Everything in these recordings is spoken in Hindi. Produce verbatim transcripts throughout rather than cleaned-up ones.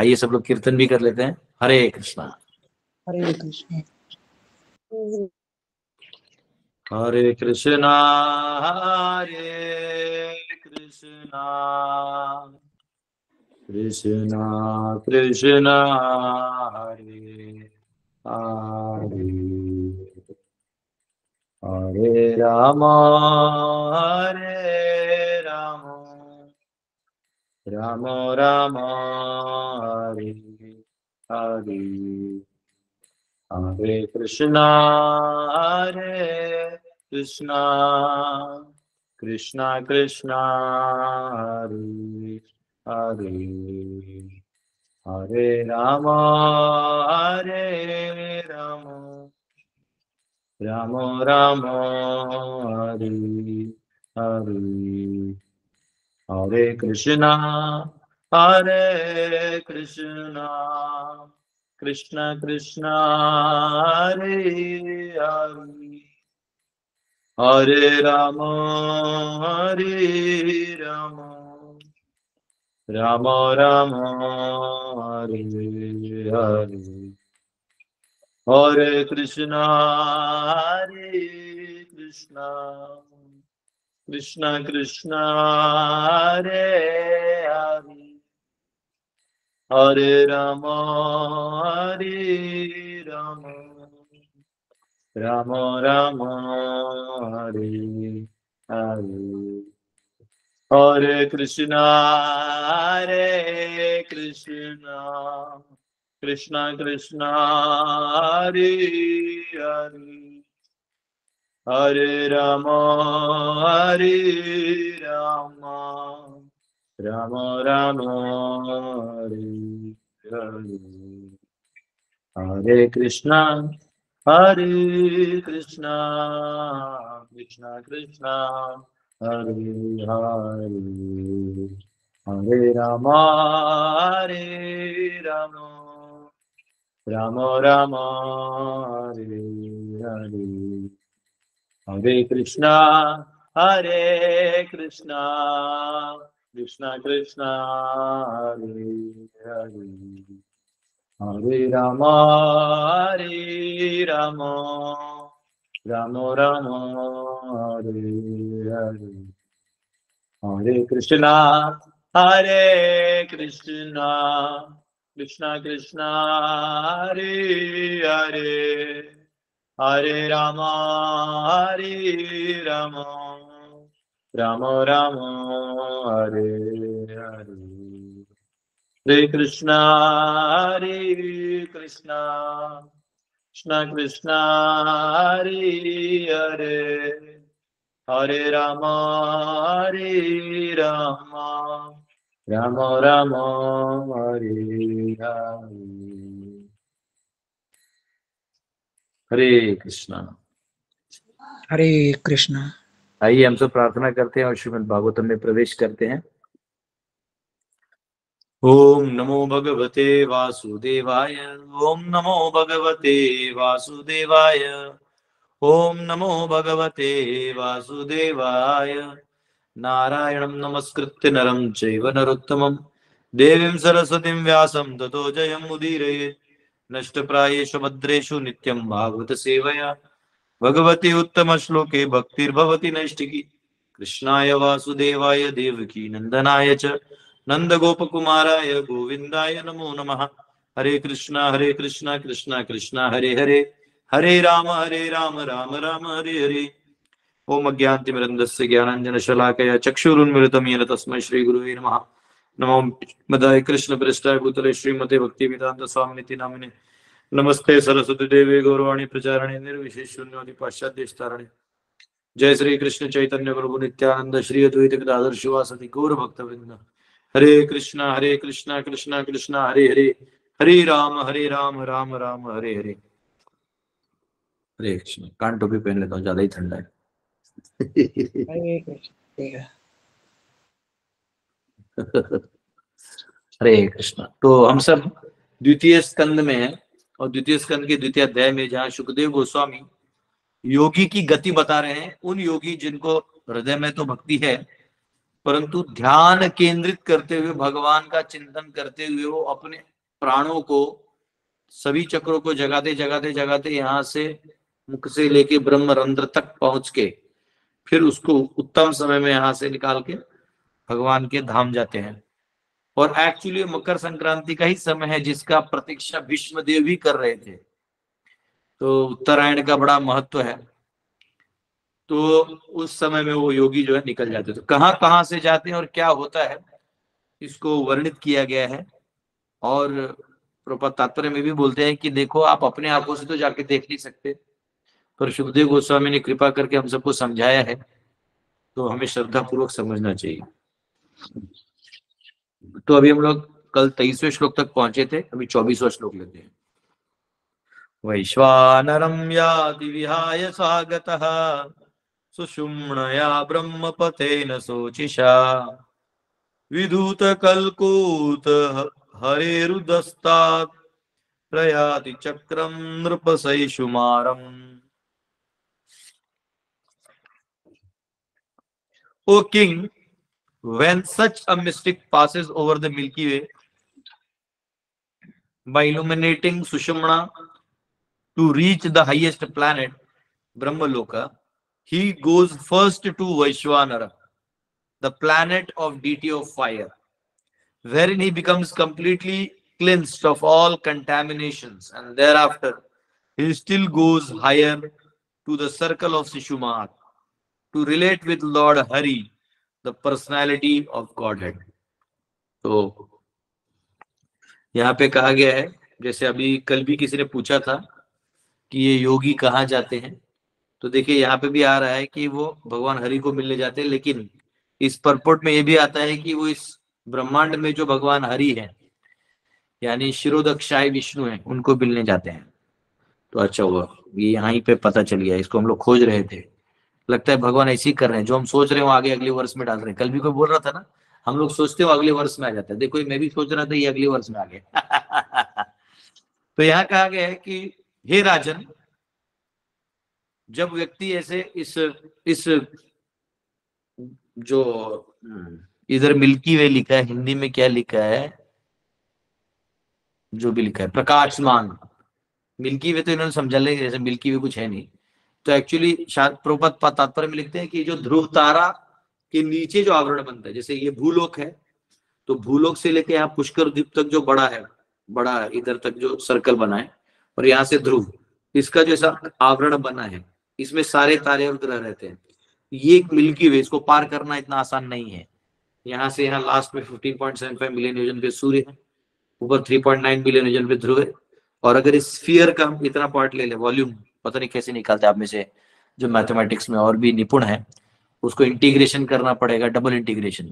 आइए सब लोग कीर्तन भी कर लेते हैं। हरे कृष्णा हरे कृष्ण हरे कृष्णा हरे कृष्णा कृष्णा कृष्णा हरे हरे हरे राम हरे राम राम राम हरे हरे हरे कृष्णा हरे कृष्णा कृष्णा कृष्णा हरे हरे हरे राम हरे राम राम राम हरे हरे हरे कृष्णा हरे कृष्णा कृष्णा कृष्णा हरे हरे हरे राम हरे राम राम राम हरे हरे हरे कृष्णा हरे कृष्णा कृष्णा कृष्णा हरे हरे हरे राम हरे राम राम राम हरे हरे हरे कृष्णा हरे कृष्णा कृष्णा कृष्णा हरे हरे हरे राम हरे राम राम राम हरे हरे हरे कृष्णा हरे कृष्णा कृष्णा कृष्णा हरे हरे हरे राम हरे राम राम राम हरे हरे हरे कृष्णा हरे कृष्णा कृष्णा कृष्णा हरे हरे हरे राम हरे राम राम राम हरे हरे हरे कृष्णा हरे कृष्णा कृष्णा कृष्णा हरे हरे हरे राम हरे राम राम राम हरे हरे हरे कृष्णा हरे कृष्णा कृष्णा कृष्णा हरे हरे हरे राम हरे राम राम राम हरे हरे हरे कृष्णा हरे कृष्ण। आइए हम सब प्रार्थना करते हैं और श्रीमद् भागवतम में प्रवेश करते हैं। ओम नमो भगवते वासुदेवाय ओम नमो भगवते वासुदेवाय ओम नमो भगवते वासुदेवाय नारायणं नमस्कृत्य नरं चैव नरोत्तमं देवीं सरस्वतीं व्यासं ततो जयमुदीरयेत् नष्टप्रायेषु भद्रेषु नित्यं भागवत सेवया भगवती उत्तम श्लोके भक्तिर्भवति नैष्टिकी कृष्णाय वासुदेवाय देवकी नंदनाय च नंद गोपकुमाराय गोविंदाय नमो नमः। हरे कृष्णा हरे कृष्णा कृष्णा कृष्णा हरे हरे हरे राम हरे राम राम राम हरे हरे। ओम अज्ञानतिमिरन्धस्य ज्ञानाञ्जनशलाकया चक्षुरुन्मिलितं येन तस्मै श्रीगुरुवे नमः। नमो मदाय कृष्णप्रेष्ठाय भूतले श्रीमते भक्तिवेदान्त स्वामिनिति नामिने नमस्ते सरस्वती देवी गौरवाणी प्रचारणे निर्विशेष शून्यवादी पाश्चात्य जय श्री कृष्ण चैतन्य प्रभु नित्यानंद श्री अद्वैत गदाधर शिवासदि गौर भक्तवृंद। हरे कृष्णा हरे कृष्णा कृष्णा कृष्णा हरे हरे हरे राम हरे राम राम राम हरे हरे। हरे कृष्ण। कान टोपी पहन लेता हूँ, ज्यादा ही ठंडा है। हरे कृष्ण। ठीक है। हरे कृष्ण। तो हम सब द्वितीय स्कंद में हैं और द्वितीय स्कंद के द्वितीय अध्याय में जहाँ सुखदेव गोस्वामी योगी की गति बता रहे हैं, उन योगी जिनको हृदय में तो भक्ति है परंतु ध्यान केंद्रित करते हुए, भगवान का चिंतन करते हुए वो अपने प्राणों को, सभी चक्रों को जगाते जगाते जगाते यहाँ से मुख से लेके ब्रह्म रंध्र तक पहुंच के फिर उसको उत्तम समय में यहाँ से निकाल के भगवान के धाम जाते हैं। और एक्चुअली मकर संक्रांति का ही समय है जिसका प्रतीक्षा भीष्म देव भी कर रहे थे। तो उत्तरायण का बड़ा महत्व है। तो उस समय में वो योगी जो है निकल जाते। तो कहाँ कहाँ से जाते हैं और क्या होता है इसको वर्णित किया गया है। और प्रपद तात्पर्य में भी बोलते हैं कि देखो, आप अपने आंखों से तो जाके देख नहीं सकते, पर शुभदेव गोस्वामी ने कृपा करके हम सबको समझाया है, तो हमें श्रद्धा पूर्वक समझना चाहिए। तो अभी हम लोग कल तेईसवें श्लोक तक पहुंचे थे, अभी चौबीसवां श्लोक लेते हैं। वैश्वानरं याति विहाय स्वागतः सुषुम्णया ब्रह्मपतेन शोचिषा विधूत कल्कोत हरेरुदस्तात् प्रयाति चक्रम नृपसैषुमारम। O king, when such a mystic passes over the Milky Way by illuminating Sushumna to reach the highest planet, Brahmaloka, he goes first to Vaishwanara, the planet of deity of fire, wherein he becomes completely cleansed of all contaminations, and thereafter he still goes higher to the circle of Sishumar to relate with Lord Hari, the personality of Godhead. तो यहाँ पे कहा गया है, जैसे अभी कल भी किसी ने पूछा था कि ये योगी कहाँ जाते हैं, तो देखिए यहाँ पे भी आ रहा है कि वो भगवान हरि को मिलने जाते हैं, लेकिन इस परपोर्ट में ये भी आता है कि वो इस ब्रह्मांड में जो भगवान हरि है यानी शिरोदक्षाय विष्णु है, उनको मिलने जाते हैं। तो अच्छा हुआ ये यहाँ पे पता चल गया, इसको हम लोग खोज रहे थे। लगता है भगवान ऐसे ही कर रहे हैं, जो हम सोच रहे हो आगे अगले वर्ष में डाल रहे हैं। कल भी कोई बोल रहा था ना, हम लोग सोचते हो अगले वर्ष में आ जाता है, देखो मैं भी सोच रहा था ये अगले वर्ष में आ गया। तो यहाँ कहा गया है कि हे राजन, जब व्यक्ति ऐसे इस इस जो इधर मिल्की वे लिखा है, हिंदी में क्या लिखा है, जो भी लिखा है प्रकाशमान, मिल्की वे तो इन्होंने समझा ले जैसे मिल्की वे कुछ है नहीं। तो एक्चुअली शायद प्रपद तात्पर्य में लिखते हैं कि जो ध्रुव तारा के नीचे जो आवरण बनता है, जैसे ये भूलोक है, तो भूलोक से लेके यहाँ पुष्कर द्वीप तक जो बड़ा है, बड़ा इधर तक जो सर्कल बना है, और यहाँ से ध्रुव, इसका जैसा आवरण बना है, इसमें सारे तारे और ग्रह रहते हैं। ये एक मिल्की वे, इसको पार करना इतना आसान नहीं है। यहाँ से यहाँ लास्ट में fifteen point seven five million योजन पे सूर्य है, ऊपर थ्री पॉइंट नाइन मिलियन योजन पे ध्रुव है। और अगर इस स्फीयर का हम इतना पार्ट ले ले, वॉल्यूम पता नहीं कैसे निकालते आप में से जो मैथमेटिक्स में और भी निपुण है, उसको इंटीग्रेशन करना पड़ेगा, डबल इंटीग्रेशन।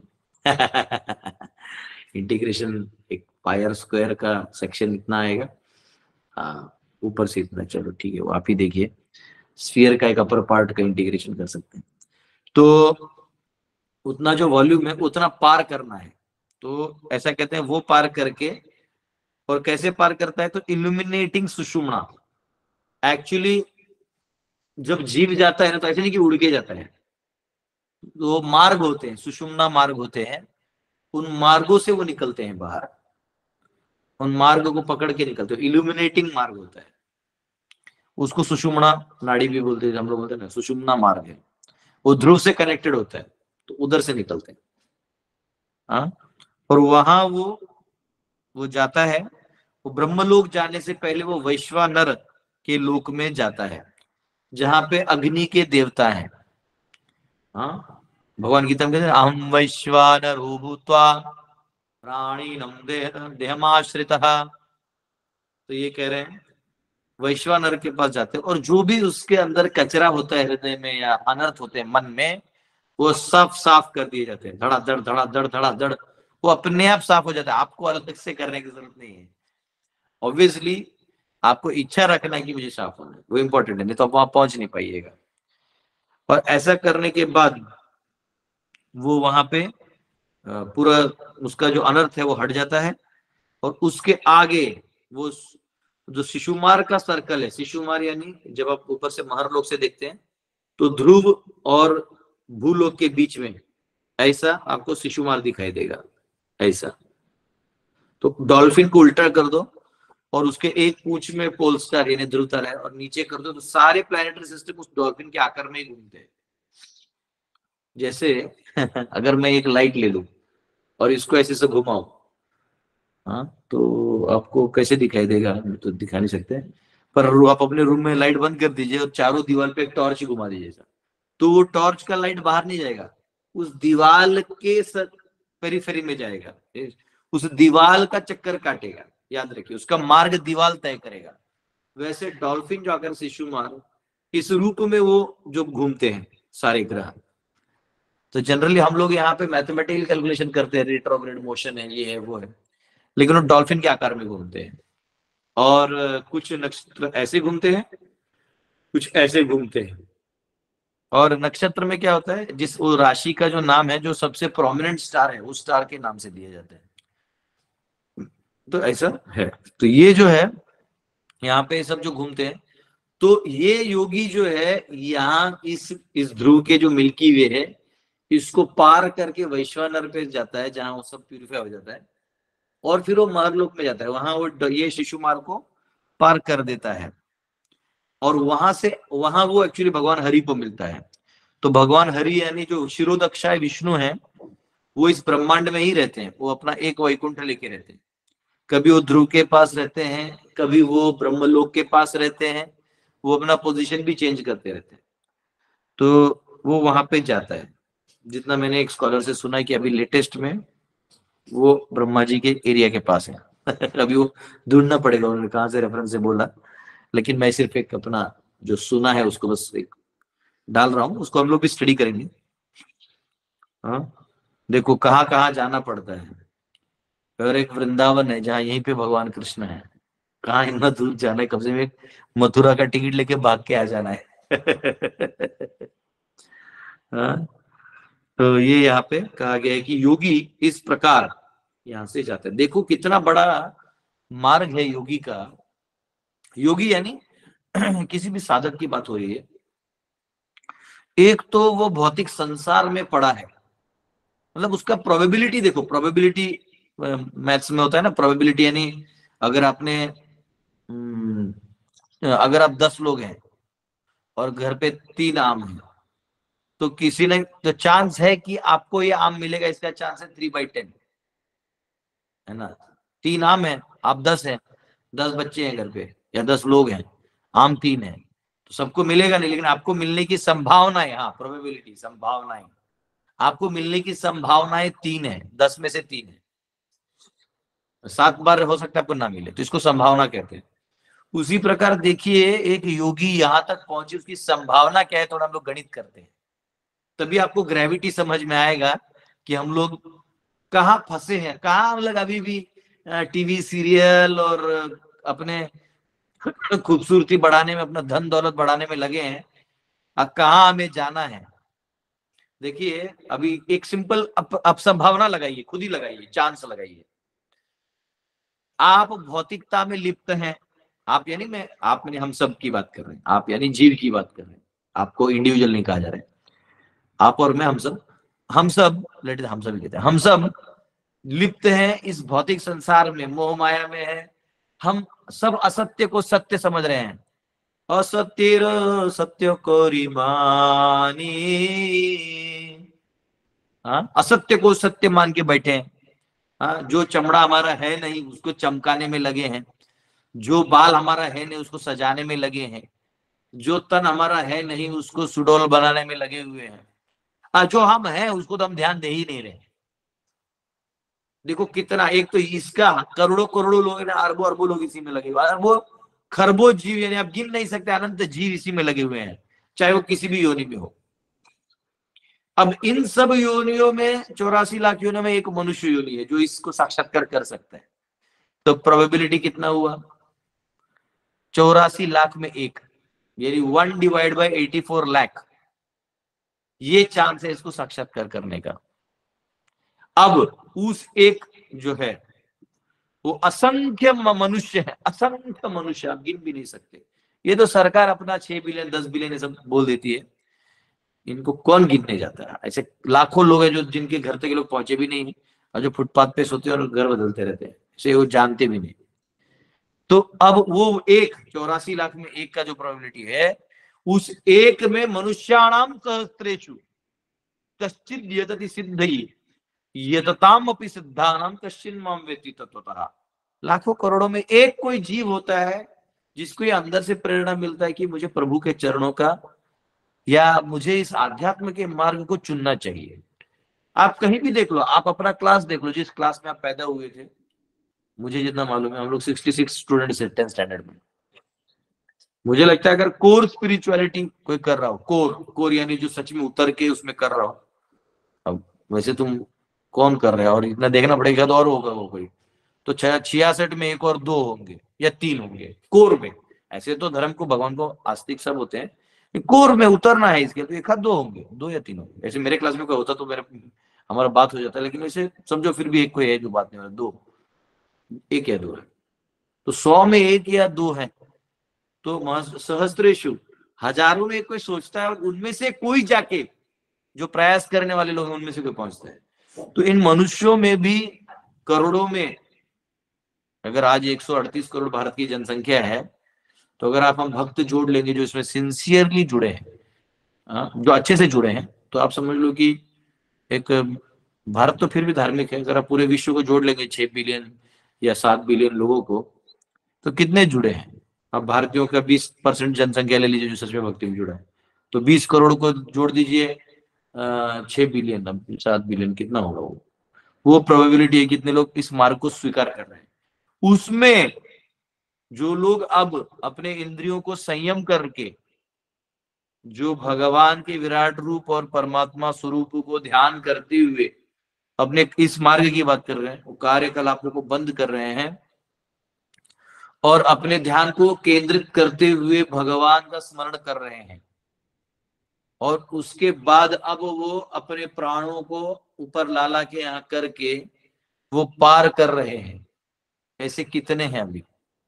इंटीग्रेशन एक पायर स्क्वायर का सेक्शन इतना आएगा, हाँ ऊपर से इतना, चलो ठीक है वो आप ही देखिए। स्फीयर का एक अपर पार्ट का इंटीग्रेशन कर सकते हैं, तो उतना जो वॉल्यूम है उतना पार करना है। तो ऐसा कहते हैं वो पार करके, और कैसे पार करता है, तो इल्यूमिनेटिंग सुषुम्ना। एक्चुअली जब जीव जाता है ना, तो ऐसे नहीं कि उड़ के जाता है, तो मार्ग होते हैं, सुषुम्ना मार्ग होते हैं, उन मार्गों से वो निकलते हैं बाहर, उन मार्ग को पकड़ के निकलते हैं, इल्यूमिनेटिंग मार्ग होता है, उसको सुषुम्ना नाड़ी भी बोलते हैं, हम लोग बोलते हैं ना सुषुम्ना मार्ग है, वो ध्रुव से कनेक्टेड होता है, तो उधर से निकलते हैं। हाँ, और वहां वो वो जाता है, वो ब्रह्मलोक जाने से पहले वो वैश्वानर के लोक में जाता है, जहां पे अग्नि के देवता हैं। हाँ, भगवान गीता में कहते हैं अहम वैश्वानरो भूत्वा प्राणिनम देहमाश्रितः। तो ये कह रहे हैं वैश्वानर के पास जाते हैं, और जो भी उसके अंदर कचरा होता है हृदय में या अनर्थ होते हैं मन में, वो सब साफ कर दिए जाते हैं, धड़ाधड़ धड़ाधड़ धड़ाधड़, वो अपने आप साफ हो जाता है, आपको अलग से करने की जरूरत नहीं है। ऑब्वियसली आपको इच्छा रखना है कि मुझे साफ होना है, वो इंपॉर्टेंट है, नहीं तो आप वहां पहुंच नहीं पाइएगा। और ऐसा करने के बाद वो वहां पे पूरा उसका जो अनर्थ है वो हट जाता है, और उसके आगे वो जो शिशुमार का सर्कल है, शिशुमार यानी जब आप ऊपर से महरलोक से देखते हैं तो ध्रुव और भूलोक के बीच में ऐसा आपको शिशुमार दिखाई देगा, ऐसा। तो डॉल्फिन को उल्टा कर दो और उसके एक पूंछ में पोल स्टार यानी ध्रुव तारा है और नीचे कर दो तो सारे प्लैनेटरी सिस्टम उस डॉल्फिन के आकार में ही घूमते हैं। जैसे अगर मैं एक लाइट ले लूं और इसको ऐसे से घुमाऊं, हाँ, तो आपको कैसे दिखाई देगा? तो दिखा नहीं सकते, पर आप अपने रूम में लाइट बंद कर दीजिए और चारों दीवार पे एक टॉर्च घुमा दीजिए, तो वो टॉर्च का लाइट बाहर नहीं जाएगा, उस दीवार के पेरीफेरी में जाएगा, उस दीवार का चक्कर काटेगा। याद रखिए, उसका मार्ग दीवार तय करेगा। वैसे डॉल्फिन जो आकर शिशुमार, इस रूप में वो जो घूमते हैं सारे ग्रह। तो जनरली हम लोग यहाँ पे मैथमेटिकल कैलकुलेशन करते हैं, रेट्रोग्रेड मोशन है, ये है वो है, लेकिन वो डॉल्फिन के आकार में घूमते हैं। और कुछ नक्षत्र ऐसे घूमते हैं, कुछ ऐसे घूमते हैं। और नक्षत्र में क्या होता है, जिस वो राशि का जो नाम है, जो सबसे प्रोमिनेंट स्टार है, उस स्टार के नाम से दिए जाते हैं। तो ऐसा है। तो ये जो है यहाँ पे सब जो घूमते हैं, तो ये योगी जो है यहाँ इस इस ध्रुव के जो मिल्की वे है, इसको पार करके वैश्वानर पे जाता है, जहां वो सब प्यूरिफाई हो जाता है, और फिर वो मरलोक में जाता है, वहां वो ये शिशुमार को पार कर देता है, और वहां से वहां वो एक्चुअली भगवान हरि को मिलता है। तो भगवान हरि यानी जो शिरोदक्षाय विष्णु है, वो इस ब्रह्मांड में ही रहते हैं, वो अपना एक वैकुंठ लेके रहते हैं। कभी वो ध्रुव के पास रहते हैं, कभी वो ब्रह्मलोक के पास रहते हैं, वो अपना पोजीशन भी चेंज करते रहते हैं। तो वो वहां पे जाता है। जितना मैंने एक स्कॉलर से सुना है कि अभी लेटेस्ट में वो ब्रह्मा जी के एरिया के पास है। अभी वो ढूंढना पड़ेगा उन्होंने कहाँ से रेफरेंस से बोला, लेकिन मैं सिर्फ एक अपना जो सुना है उसको बस एक डाल रहा हूँ, उसको हम लोग भी स्टडी करेंगे। हाँ, देखो कहाँ कहाँ जाना पड़ता है। और एक वृंदावन है जहाँ यहीं पे भगवान कृष्ण है, कहाँ इतना दूर जाना है, कम से कम एक मथुरा का टिकट लेके भाग के आ जाना है। हाँ, तो ये यहाँ पे कहा गया है कि योगी इस प्रकार यहाँ से जाते हैं। देखो कितना बड़ा मार्ग है योगी का। योगी यानी किसी भी साधक की बात हो रही है, एक तो वो भौतिक संसार में पड़ा है, मतलब उसका प्रोबेबिलिटी देखो, प्रोबेबिलिटी मैथ्स में होता है ना, प्रोबेबिलिटी यानी अगर आपने अगर आप दस लोग हैं और घर पे तीन आम हैं, तो किसी ने तो चांस है कि आपको ये आम मिलेगा, इसका चांस है थ्री बाई टेन, है ना। तीन आम है, आप दस हैं, दस बच्चे हैं घर पे या दस लोग हैं, आम तीन है, तो सबको मिलेगा नहीं, लेकिन आपको मिलने की संभावनाएं, हाँ प्रोबेबिलिटी, संभावनाएं, आपको मिलने की संभावनाएं तीन है, दस में से तीन है, सात बार हो सकता है आपको ना मिले, तो इसको संभावना कहते हैं। उसी प्रकार देखिए एक योगी यहां तक पहुंचे, उसकी संभावना क्या है, थोड़ा हम लोग गणित करते हैं, तभी आपको ग्रेविटी समझ में आएगा कि हम लोग कहाँ फंसे हैं, कहाँ हम लोग अभी भी टीवी सीरियल और अपने खूबसूरती बढ़ाने में, अपना धन दौलत बढ़ाने में लगे हैं, अब कहाँ हमें जाना है। देखिए अभी एक सिंपल आप संभावना लगाइए, खुद ही लगाइए, चांस लगाइए। आप भौतिकता में लिप्त हैं, आप यानी मैं आप मैंने हम सब की बात कर रहे हैं, आप यानी जीव की बात कर रहे हैं, आपको इंडिविजुअल नहीं कहा जा रहा है, आप और मैं, हम सब हम सब लेट हम सब कहते हैं, हम सब लिप्त हैं इस भौतिक संसार में, मोह माया में है। हम सब असत्य को सत्य समझ रहे हैं, असत्य सत्य को रिमानी, हाँ, असत्य को सत्य मान के बैठे हैं। हाँ, जो चमड़ा हमारा है नहीं उसको चमकाने में लगे हैं, जो बाल हमारा है नहीं उसको सजाने में लगे हैं, जो तन हमारा है नहीं उसको सुडौल बनाने में लगे हुए हैं, आ, जो हम हैं उसको तो हम ध्यान दे ही नहीं रहे। देखो कितना, एक तो इसका करोड़ों करोड़ों लोग, अरबों अरबों लोग इसी में लगे हुए, अरबों खरबों जीव, यानी आप गिन नहीं सकते, अनंत जीव इसी में लगे हुए हैं, चाहे वो किसी भी योनि में हो। अब इन सब योनियों में, चौरासी लाख योनियों में एक मनुष्य योनि है जो इसको साक्षात्कार कर सकता है। तो प्रोबेबिलिटी कितना हुआ, चौरासी लाख में एक, यानी one divide by eighty four lakh, ये चांस है इसको साक्षात्कार करने का। अब उस एक जो है वो असंख्य मनुष्य है, असंख्य मनुष्य, आप गिन भी नहीं सकते। ये तो सरकार अपना छह बिलियन दस बिलियन सब बोल देती है, इनको कौन गिनने जाता है? ऐसे लाखों लोग हैं जो जिनके घर तक ये लोग पहुंचे भी नहीं है, और जो फुटपाथ पे सोते हैं और घर बदलते रहते हैं, इसे वो जानते भी नहीं। तो अब वो एक चौरासी लाख में एक का जो प्रोबेबिलिटी है, उस एक में मनुष्याणाम सहस्त्रेषु कश्चित् यतति सिद्धि यतताम अपि सिद्धानाम कश्चिन् माम वेत्ति तत्वतः। लाखों करोड़ों में एक कोई जीव होता है जिसको ये अंदर से प्रेरणा मिलता है कि मुझे प्रभु के चरणों का या मुझे इस आध्यात्म के मार्ग को चुनना चाहिए। आप कहीं भी देख लो, आप अपना क्लास देख लो, जिस क्लास में आप पैदा हुए थे, मुझे जितना मालूम है हम लोग छियासठ स्टूडेंट्स हैं टेंथ स्टैंडर्ड में। मुझे लगता है अगर कोर स्पिरिचुअलिटी कोई कर रहा हो, कोर कोर यानी जो सच में उतर के उसमें कर रहा हो, अब वैसे तुम कौन कर रहे हो और इतना देखना पड़ेगा तो और होगा वो कोई, तो छियासठ में एक और दो होंगे या तीन होंगे कोर में। ऐसे तो धर्म को भगवान को आस्तिक सब होते हैं, कोर में उतरना है इसके तो एक आध दो होंगे, दो या तीन होंगे। ऐसे मेरे क्लास में कोई होता तो मेरे हमारा बात हो जाता है, लेकिन वैसे समझो फिर भी एक कोई है जो बात नहीं हो रहा, दो, एक या दो है। तो सौ में एक या दो है, तो सहस्त्रेषु हजारों में कोई सोचता है और उनमें से कोई जाके जो प्रयास करने वाले लोग हैं उनमें से कोई पहुंचता है। तो इन मनुष्यों में भी करोड़ों में, अगर आज एक सौ अड़तीस करोड़ भारत की जनसंख्या है, तो अगर आप हम भक्त जोड़ लेंगे जो इसमें सिंसियरली जुड़े हैं, जो अच्छे से जुड़े हैं, तो आप समझ लो कि एक भारत तो फिर भी धार्मिक है, अगर आप पूरे विश्व को जोड़ लेंगे छह बिलियन या सात बिलियन लोगों को, तो कितने जुड़े हैं? अब भारतीयों का बीस परसेंट जनसंख्या ले लीजिए जो सच में भक्ति में जुड़ा है, तो बीस करोड़ को जोड़ दीजिए छह बिलियन, अब सात बिलियन कितना होगा वो वो प्रोबेबिलिटी है कितने लोग इस मार्ग को स्वीकार कर रहे हैं। उसमें जो लोग अब अपने इंद्रियों को संयम करके जो भगवान के विराट रूप और परमात्मा स्वरूप को ध्यान करते हुए अपने इस मार्ग की बात कर रहे हैं, वो कार्यकलापों को बंद कर रहे हैं और अपने ध्यान को केंद्रित करते हुए भगवान का स्मरण कर रहे हैं, और उसके बाद अब वो अपने प्राणों को ऊपर लाला के यहाँ करके वो पार कर रहे हैं। ऐसे कितने हैं अभी?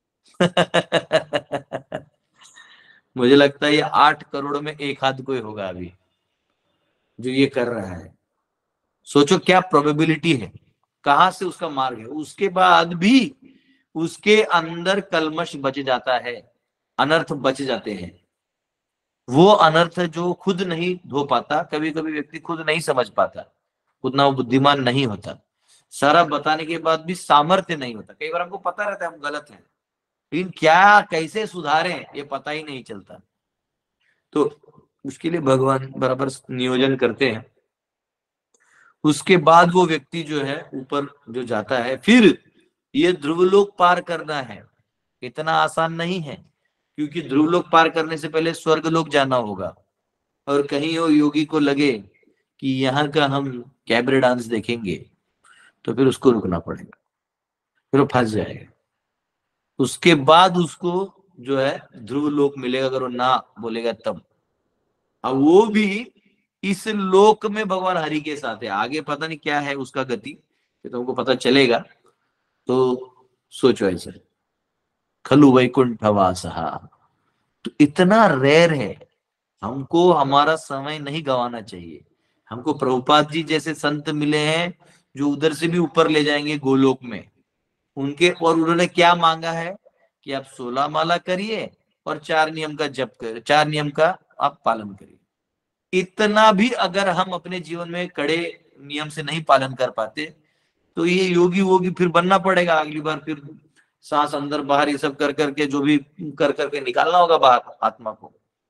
मुझे लगता है ये आठ करोड़ में एक आध कोई होगा अभी जो ये कर रहा है। सोचो क्या प्रोबेबिलिटी है, कहां से उसका मार्ग है। उसके बाद भी उसके अंदर कलमश बच जाता है, अनर्थ बच जाते हैं। वो अनर्थ जो खुद नहीं धो पाता, कभी कभी व्यक्ति खुद नहीं समझ पाता, उतना वो बुद्धिमान नहीं होता, सारा बताने के बाद भी सामर्थ्य नहीं होता। कई बार हमको पता रहता है हम गलत हैं, लेकिन क्या कैसे सुधारें ये पता ही नहीं चलता। तो उसके लिए भगवान बराबर नियोजन करते हैं। उसके बाद वो व्यक्ति जो है ऊपर जो जाता है, फिर ये ध्रुवलोक पार करना है, इतना आसान नहीं है, क्योंकि ध्रुवलोक पार करने से पहले स्वर्गलोक जाना होगा। और कहीं वो योगी को लगे कि यहाँ का हम कैबरे डांस देखेंगे, तो फिर उसको रुकना पड़ेगा, फिर वो फंस जाएगा। उसके बाद उसको जो है ध्रुव लोक मिलेगा, अगर वो ना बोलेगा तब। अब वो भी इस लोक में भगवान हरि के साथ है, आगे पता नहीं क्या है उसका गति, तो तुमको पता चलेगा। तो सोचो ऐसे खलु वैकुंठवासः, तो इतना रेयर है, हमको हमारा समय नहीं गंवाना चाहिए। हमको प्रभुपाद जी जैसे संत मिले हैं जो उधर से भी ऊपर ले जाएंगे गोलोक में उनके, और उन्होंने क्या मांगा है कि आप सोलह माला करिए और चार नियम का जप करिए, चार नियम का आप पालन करिए। इतना भी अगर हम अपने जीवन में कड़े नियम से नहीं पालन कर पाते, तो ये योगी वोगी फिर बनना पड़ेगा अगली बार, फिर सांस अंदर बाहर ये सब कर करके जो भी कर करके निकालना होगा बाहर आत्मा को।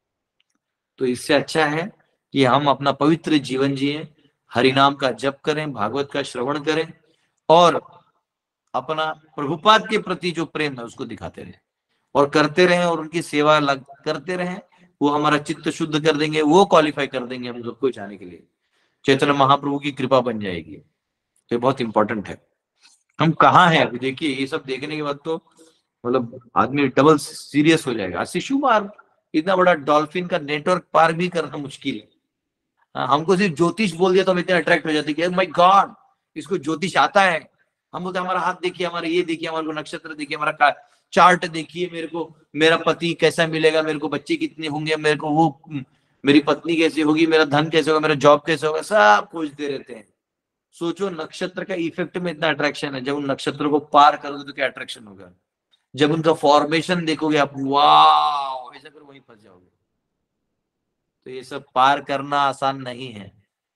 तो इससे अच्छा है कि हम अपना पवित्र जीवन जिए, हरिनाम का जप करें, भागवत का श्रवण करें, और अपना प्रभुपाद के प्रति जो प्रेम है उसको दिखाते रहे और करते रहे, और उनकी सेवा लग करते रहे। वो हमारा चित्त शुद्ध कर देंगे, वो क्वालिफाई कर देंगे हम सबको जाने के लिए, चैतन्य महाप्रभु की कृपा बन जाएगी। तो बहुत इंपॉर्टेंट है। हम कहाँ हैं अभी देखिए, ये सब देखने के बाद तो मतलब आदमी डबल सीरियस हो जाएगा। शिशु मार्ग इतना बड़ा डॉल्फिन का नेटवर्क पार भी करना मुश्किल है। हमको सिर्फ ज्योतिष बोल दिया तो हम इतने अट्रैक्ट हो जाते कि माय गॉड इसको ज्योतिष आता है। हम बोलते हमारा हाथ देखिए, हमारा ये देखिए, हमारे को नक्षत्र देखिए, हमारा चार्ट देखिए, मेरे को मेरा पति कैसा मिलेगा, मेरे को बच्चे कितने होंगे, मेरे को वो मेरी पत्नी कैसी होगी, मेरा धन कैसे होगा, मेरा जॉब कैसे होगा, सब खोजते रहते हैं। सोचो नक्षत्र का इफेक्ट में इतना अट्रैक्शन है, जब उन नक्षत्रों को पार करोगे तो क्या अट्रैक्शन होगा। जब उनका फॉर्मेशन देखोगे आप, वाह, ऐसा कर वहीं फंस जाओगे। तो ये सब पार करना आसान नहीं है।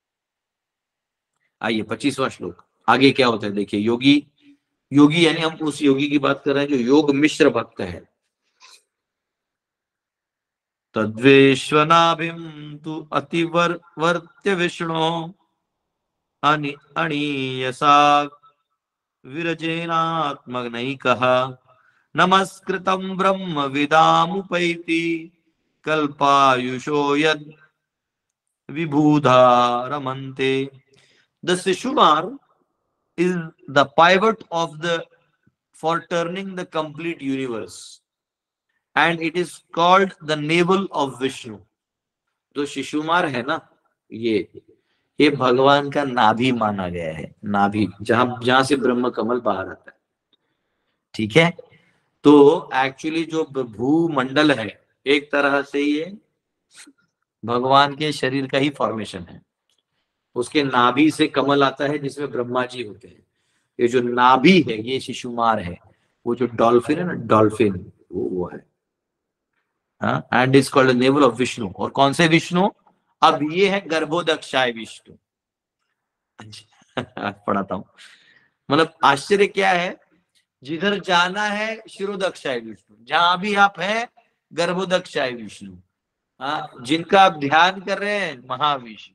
आइए पच्चीसवां श्लोक, आगे क्या होता है देखिए। योगी, योगी यानी हम उस योगी की बात कर रहे हैं जो योग मिश्र भक्त है। तद्वेश्वनाभिम तु अतिवर वर्त्य विष्णु अनि अणीयसा विरजेनात्मनैकः नमस्कृतं ब्रह्म विदामुपैति कल्पायुषो यद विबुधा रमन्ते। The Shishumar is the pivot of the for turning the complete universe, and it is called the navel of Vishnu. जो शिशुमार है ना, ये ये भगवान का नाभि माना गया है, नाभि जहां जहां से ब्रह्म कमल बाहर आता है। ठीक है, तो एक्चुअली जो भूमंडल है एक तरह से ये भगवान के शरीर का ही फॉर्मेशन है। उसके नाभि से कमल आता है जिसमें ब्रह्मा जी होते हैं। ये जो नाभि है ये शिशुमार है। वो जो डॉल्फिन है ना, डॉल्फिन वो वो है, and is called navel of Vishnu. और कौन से विष्णु? अब ये है गर्भोदक्षाय विष्णु। पढ़ाता हूं, मतलब आश्चर्य क्या है, जिधर जाना है शिरोदक्षाय विष्णु, जहां भी आप हैं गर्भोदक्षाय विष्णु। हाँ, जिनका आप ध्यान कर रहे हैं महाविष्णु।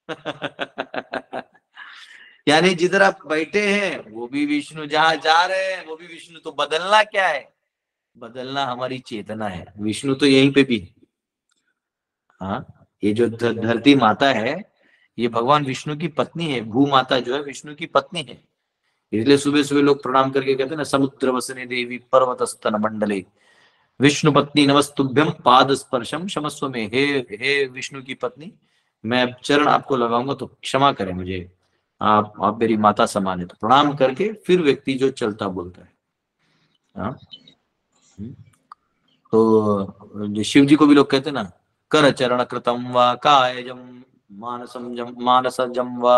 यानी जिधर आप बैठे हैं वो भी विष्णु, जहां जा रहे हैं वो भी विष्णु। तो बदलना क्या है? बदलना हमारी चेतना है। विष्णु तो यहीं पे भी है। हाँ, ये जो धरती माता है ये भगवान विष्णु की पत्नी है। भू माता जो है विष्णु की पत्नी है। इसलिए सुबह सुबह लोग प्रणाम करके कहते हैं ना, समुद्र वसने देवी पर्वत स्तन मंडले विष्णु पत्नी नमस्तुभ्यम पाद स्पर्शम क्षमस्व में। हे हे विष्णु की पत्नी, मैं चरण आपको लगाऊंगा तो क्षमा करें मुझे, आप आप मेरी माता समान है। तो प्रणाम करके फिर व्यक्ति जो चलता बोलता है। हाँ, तो जो शिव जी को भी लोग कहते हैं ना, कर चरण कृतम व कायजम मानसम जम मानसजम व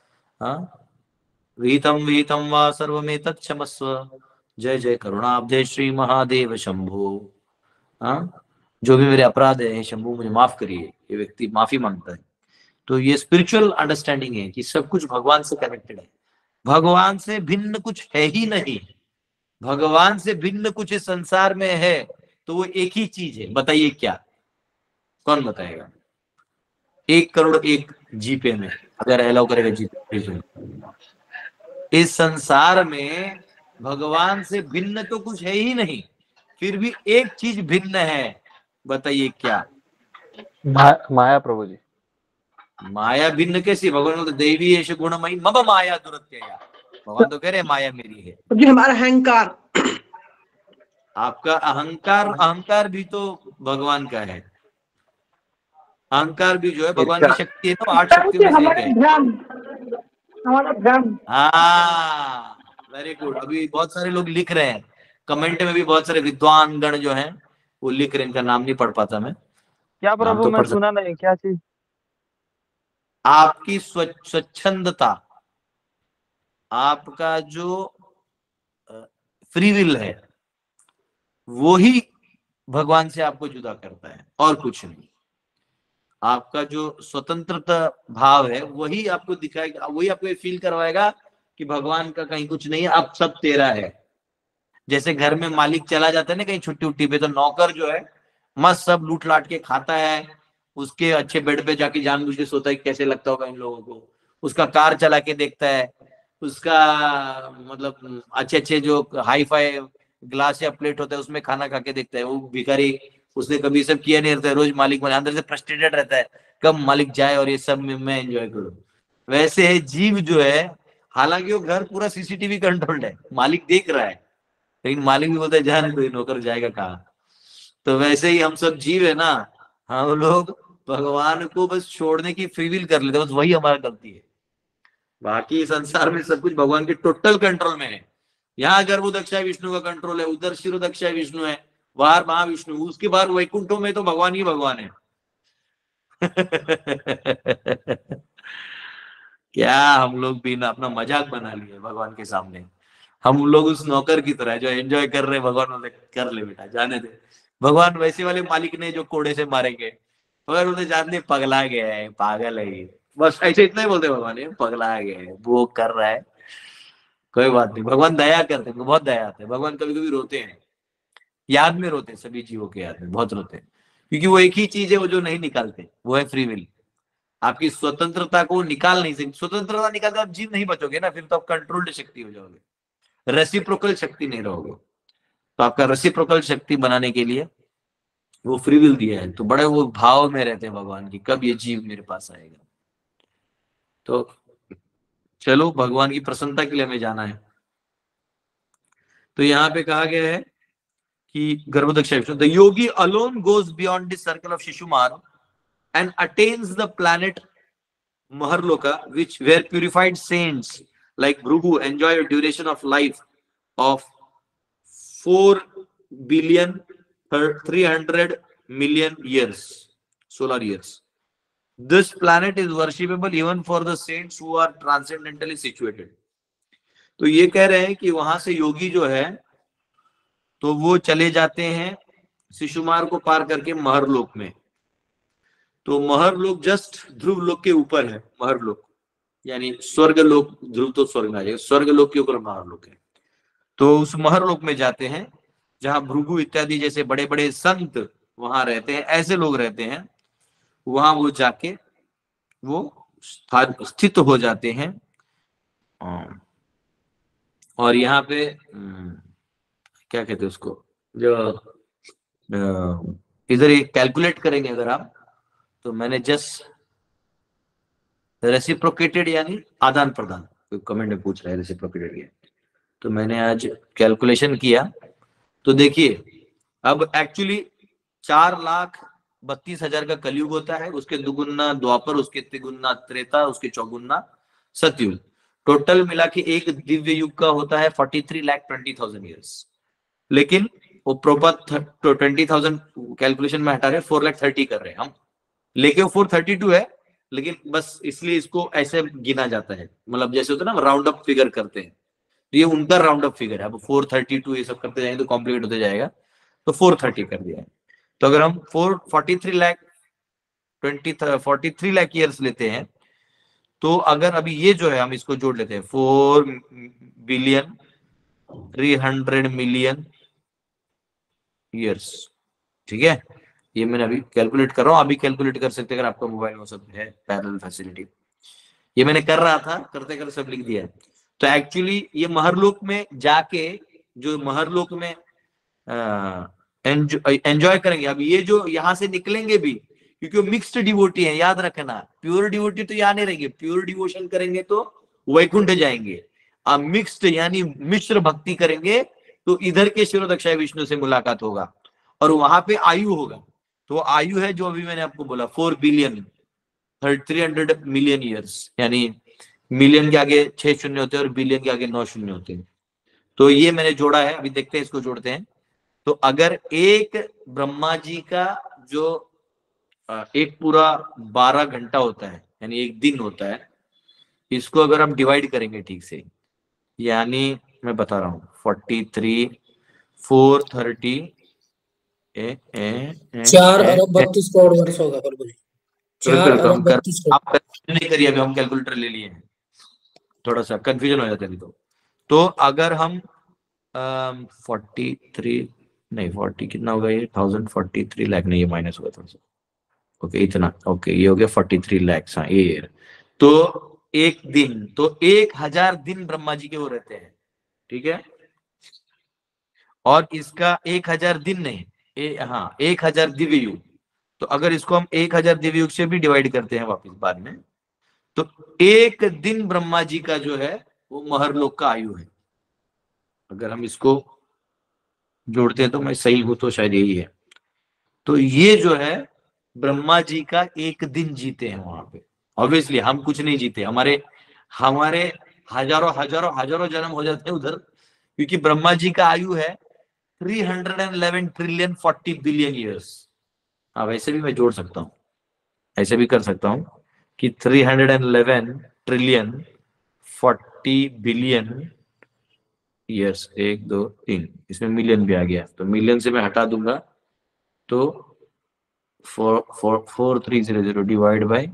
विहितम विहितम व सर्वमेतत् क्षमस्व। जय जय करुणाब्धे श्री महादेव शंभो। हाँ, जो भी मेरे अपराध है शंभू मुझे माफ करिए। ये व्यक्ति माफी मांगता है। तो ये स्पिरिचुअल अंडरस्टैंडिंग है कि सब कुछ भगवान से कनेक्टेड है। भगवान से भिन्न कुछ है ही नहीं। भगवान से भिन्न कुछ इस संसार में है तो वो एक ही चीज है। बताइए क्या? कौन बताएगा? एक करोड़ एक जीपे में अगर अलाउ करेगा जीपे। इस संसार में भगवान से भिन्न तो कुछ है ही नहीं, फिर भी एक चीज भिन्न है। बताइए क्या? मा, माया प्रभु जी। माया भिन्न कैसी? भगवान बोलते देवी एष गुणमयी मम माया दुरत्यया। भगवान तो कह रहे माया मेरी है। जी हमारा अहंकार, आपका अहंकार, अहंकार भी तो भगवान का है। अहंकार भी जो है भगवान की शक्ति है। तो आठ शक्तियों में से एक है। हमारा ध्यान। हाँ, वेरी गुड। अभी बहुत सारे लोग लिख रहे हैं कमेंट में भी, बहुत सारे विद्वान गण जो हैं वो लिख रहे हैं। इनका नाम नहीं पढ़ पाता मैं। क्या प्रभु? तो मैं सुना नहीं, क्या चीज? आपकी स्वच्छंदता, आपका जो फ्री विल है वो ही भगवान से आपको जुदा करता है और कुछ नहीं। आपका जो स्वतंत्रता भाव है वही आपको दिखाएगा, वही आपको फील करवाएगा कि भगवान का कहीं कुछ नहीं है, अब सब तेरा है। जैसे घर में मालिक चला जाता है ना कहीं छुट्टी उट्टी पे, तो नौकर जो है मस्त सब लूट लाट के खाता है, उसके अच्छे बेड पे जाके जानबूझ के सोता है। कैसे लगता होगा इन लोगों को? उसका कार चला के देखता है, उसका मतलब अच्छे अच्छे जो हाई फाई ग्लास या प्लेट होता है उसमें खाना खा के देखता है। वो भिखारी, उसने कभी सब किया नहीं रहता है, रोज मालिक बने, अंदर से फ्रस्ट्रेटेड रहता है कब मालिक जाए और ये सब मैं एंजॉय करूं। वैसे है जीव जो है, हालांकि वो घर पूरा सीसीटीवी कंट्रोल्ड है, मालिक देख रहा है, लेकिन मालिक भी बोलता है जाने दो, नौकर जाएगा कहाँ। तो वैसे ही हम सब जीव है ना, हम लोग भगवान को बस छोड़ने की फ्री विल कर लेते हैं, बस वही हमारा गलती है। बाकी संसार में सब कुछ भगवान के टोटल कंट्रोल में है। यहाँ गर्भोदक्षाय विष्णु का कंट्रोल है, उधर शिरोदक्षाय विष्णु है, बाहर महाविष्णु, उसके बाहर वैकुंठों में तो भगवान ही भगवान है। क्या हम लोग भी ना अपना मजाक बना लिए भगवान के सामने। हम लोग उस नौकर की तरह है जो एंजॉय कर रहे हैं, भगवान बोले कर ले बेटा जाने दे। भगवान वैसे वाले मालिक ने जो कोड़े से मारेंगे, मगर उन्हें जानने पगला गया है, पागल है ये, बस ऐसे इतना ही बोलते हैं भगवान, ये पगला गया है, वो कर रहा है, कोई बात नहीं। भगवान दया करते हैं, बहुत दया आते हैं भगवान। कभी कभी रोते हैं, याद में रोते हैं, सभी जीवों के याद में बहुत रोते हैं, क्योंकि वो एक ही चीज है वो जो नहीं निकालते, वो है फ्री विल। आपकी स्वतंत्रता को निकाल नहीं सकते, स्वतंत्रता निकालते आप जीव नहीं बचोगे ना, फिर तो आप कंट्रोल्ड शक्ति हो जाओगे, रेसिप्रोकल शक्ति नहीं रहोगे। तो आपका रेसिप्रोकल शक्ति बनाने के लिए वो फ्री विल दिया है, तो बड़े वो भाव में रहते हैं भगवान की, कब ये जीव मेरे पास आएगा। तो चलो भगवान की प्रसन्नता के लिए हमें जाना है। तो यहाँ पे कहा गया है कि गर्भोदक्षा the yogi alone goes beyond the circle of Shishumar and attains the planet Maharloka, which where purified saints like Bhrigu enjoy a duration of life of four billion three hundred million years, solar years. This planet is worshipable even for the saints who are transcendentally situated. तो ये कह रहे हैं कि वहां से योगी जो है तो वो चले जाते हैं शिशुमार को पार करके महरलोक में। तो महरलोक जस्ट ध्रुव लोक के ऊपर है, महरलोक यानी स्वर्ग लोक, ध्रुव तो स्वर्ग में आ जाएगा, स्वर्ग लोक के ऊपर महरलोक है। तो उस महरलोक में जाते हैं जहां भृगु इत्यादि जैसे बड़े बड़े संत वहां रहते हैं, ऐसे लोग रहते हैं, वहां वो जाके वो स्थित हो जाते हैं। और यहाँ पे क्या कहते हैं उसको, जो इधर कैलकुलेट करेंगे अगर आप, तो मैंने जस्ट रेसिप्रोकेटेड यानी आदान प्रदान, कोई कमेंट में पूछ रहा है रेसिप्रोकेटेड क्या, तो मैंने आज कैलकुलेशन किया। तो देखिए अब एक्चुअली चार लाख बत्तीस हजार का कलयुग होता है, उसके दुगुना द्वापर, उसके तिगुना त्रेता, उसके चौगुना सतयुग, टोटल मिला के एक दिव्य युग का होता है forty three lakh twenty thousand years. लेकिन वो प्रॉपर ट्वेंटी थाउजेंड कैलकुलेशन में हटा रहे, फोर लाख थर्टी कर रहे हैं हम, लेकिन फोर थर्टी टू है, लेकिन बस इसलिए इसको ऐसे गिना जाता है, मतलब जैसे होता है ना राउंड अप फिगर करते हैं, तो ये उनका राउंड अप फिगर है। अब फोर थर्टी टू ये सब करते जाएंगे तो कॉम्प्लीकेट होते जाएगा, तो फोर थर्टी कर दिया है। तो अगर हम four forty three lakh twenty forty three lakh years लेते हैं, तो अगर अभी ये जो है हम इसको जोड़ लेते हैं, four billion three hundred million years, ठीक है, ये मैंने अभी कैलकुलेट कर रहा हूँ, अभी कैलकुलेट कर सकते हैं अगर आपका मोबाइल में सब है पैरेलल फैसिलिटी। ये मैंने कर रहा था, करते करते सब लिख दिया है। तो एक्चुअली ये महरलोक में जाके जो महरलोक में एंजॉय करेंगे, अब ये जो यहाँ से निकलेंगे भी, क्योंकि वो मिक्स्ड डिवोटी है, याद रखना, प्योर डिवोटी तो यहाँ नहीं रहेंगे, प्योर डिवोशन करेंगे तो वैकुंठ जाएंगे, अब मिक्स्ड यानी मिश्र भक्ति करेंगे तो इधर के शिरोदक्षाय विष्णु से मुलाकात होगा, और वहां पे आयु होगा। तो आयु है जो अभी मैंने आपको बोला four billion three hundred million years, यानी मिलियन के आगे छह शून्य होते हैं और बिलियन के आगे नौ शून्य होते हैं। तो ये मैंने जोड़ा है, अभी देखते हैं इसको जोड़ते हैं। तो अगर एक ब्रह्मा जी का जो एक पूरा बारह घंटा होता है यानी एक दिन होता है, इसको अगर हम डिवाइड करेंगे ठीक से, यानी मैं बता रहा हूँ forty three four thirty uh, uh, uh, चार अरब बत्तीस करोड़ वर्ष होगा प्रभु जी, चार अरब बत्तीस करोड़। आप नहीं करिए, अभी हम कैलकुलेटर ले लिए हैं, थोड़ा सा कंफ्यूजन हो जाता है अभी। तो तो अगर हम फोर्टी थ्री नहीं फोर्टी कितना होगा ये, थाउजेंड फोर्टी थ्री लाख नहीं, ये माइनस होगा थोड़ा सा, ओके इतना, ओके ये हो गया फोर्टी थ्री लैक्स, हाँ ये। तो एक दिन, तो एक हजार दिन ब्रह्मा जी के वो रहते हैं, ठीक है, और इसका एक हजार दिन नहीं, ए, हाँ एक हजार दिव्य युग। तो अगर इसको हम एक हजार दिव्य युग से भी डिवाइड करते हैं वापिस बाद में, तो एक दिन ब्रह्मा जी का जो है वो महरलोक का आयु है। अगर हम इसको जोड़ते हैं तो मैं सही हूं तो शायद यही है। तो ये जो है ब्रह्मा जी का एक दिन जीते हैं वहां पे। ऑब्वियसली हम कुछ नहीं जीते, हमारे हमारे हजारों हजारों हजारों जन्म हो जाते हैं उधर, क्योंकि ब्रह्मा जी का आयु है three hundred eleven trillion forty billion years. हाँ वैसे भी मैं जोड़ सकता हूँ, ऐसे भी कर सकता हूं कि three hundred and eleven trillion forty billion years, एक दो तीन, इसमें मिलियन भी आ गया, तो मिलियन से मैं हटा दूंगा तो four four four three zero zero divide by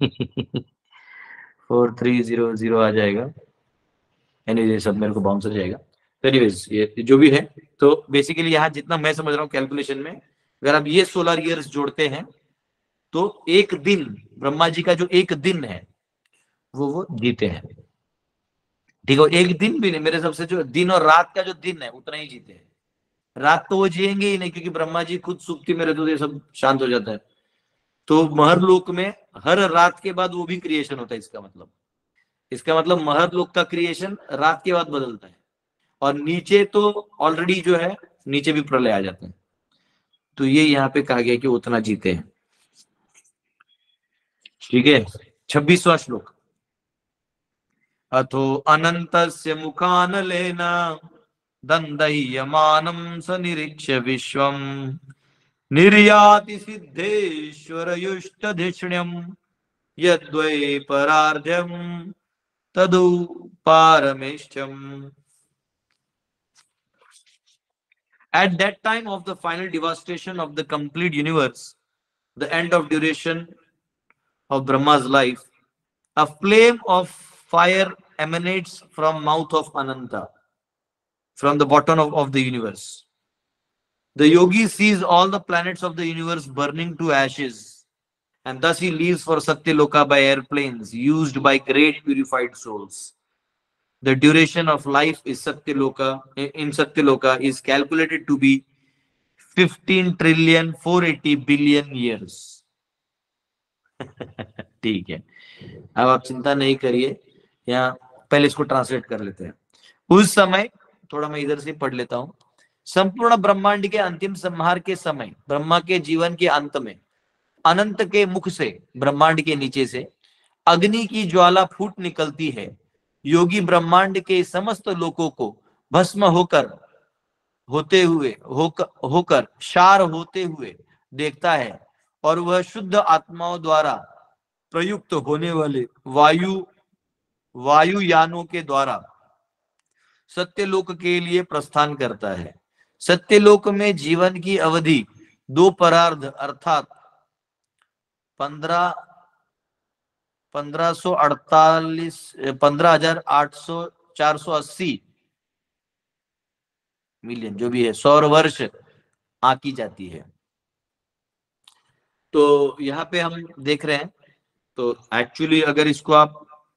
four three zero zero आ जाएगा। एनी ये सब मेरे को बाउंसर जाएगा। तो एनीवेज ये जो भी है, तो बेसिकली यहाँ जितना मैं समझ रहा हूँ कैलकुलेशन में, अगर आप ये सोलर ईयर्स जोड़ते हैं तो एक दिन, ब्रह्मा जी का जो एक दिन है वो वो जीते हैं। ठीक है, एक दिन भी नहीं, मेरे हिसाब से जो दिन और रात का जो दिन है उतना ही जीते हैं। रात तो वो जिएंगे ही नहीं, क्योंकि ब्रह्मा जी खुद सुक्ति में रहते तो ये सब शांत हो जाता है। तो महरलोक में हर रात के बाद वो भी क्रिएशन होता है। इसका मतलब इसका मतलब महरलोक का क्रिएशन रात के बाद बदलता है, और नीचे तो ऑलरेडी जो है नीचे भी प्रलय आ जाते हैं। तो ये यहाँ पे कहा गया कि उतना जीते हैं। ठीक है, छब्बीसवां श्लोक। अथो अनंतस्य मुखानलेन दंदह्यमानं स निरीक्ष्य विश्वम् निर्याति सिद्धेश्वरयुष्टधिष्ण्यम् यद्वै परार्ध्यम् तदु पारमेष्ठ्यम्। At that time of the final devastation of the complete universe, the end of duration of Brahma's life, a flame of fire emanates from mouth of Ananta, from the bottom of, of the universe. The yogi sees all the planets of the universe burning to ashes, and thus he leaves for Satyaloka by airplanes used by great purified souls. The duration of life is Satyaloka, in Satyaloka is calculated to be fifteen trillion four eighty billion years. ठीक है, अब आप चिंता नहीं करिए, यहाँ पहले इसको ट्रांसलेट कर लेते हैं। उस समय, थोड़ा मैं इधर से पढ़ लेता हूं। संपूर्ण ब्रह्मांड के अंतिम संहार के समय, ब्रह्मा के जीवन के अंत में, अनंत के मुख से, ब्रह्मांड के नीचे से अग्नि की ज्वाला फूट निकलती है। योगी ब्रह्मांड के समस्त लोकों को भस्म होकर होते हुए होकर होकर शार होते हुए देखता है, और वह शुद्ध आत्माओं द्वारा प्रयुक्त होने वाले वायु वायुयानों के द्वारा सत्यलोक के लिए प्रस्थान करता है। सत्यलोक में जीवन की अवधि दो परार्ध अर्थात पंद्रह पंद्रह सौ अड़तालीस पंद्रह हजार आठ सौ चार सौ अस्सी मिलियन जो भी है सौर वर्ष आकी जाती है। तो यहाँ पे हम देख रहे हैं, तो एक्चुअली अगर इसको आप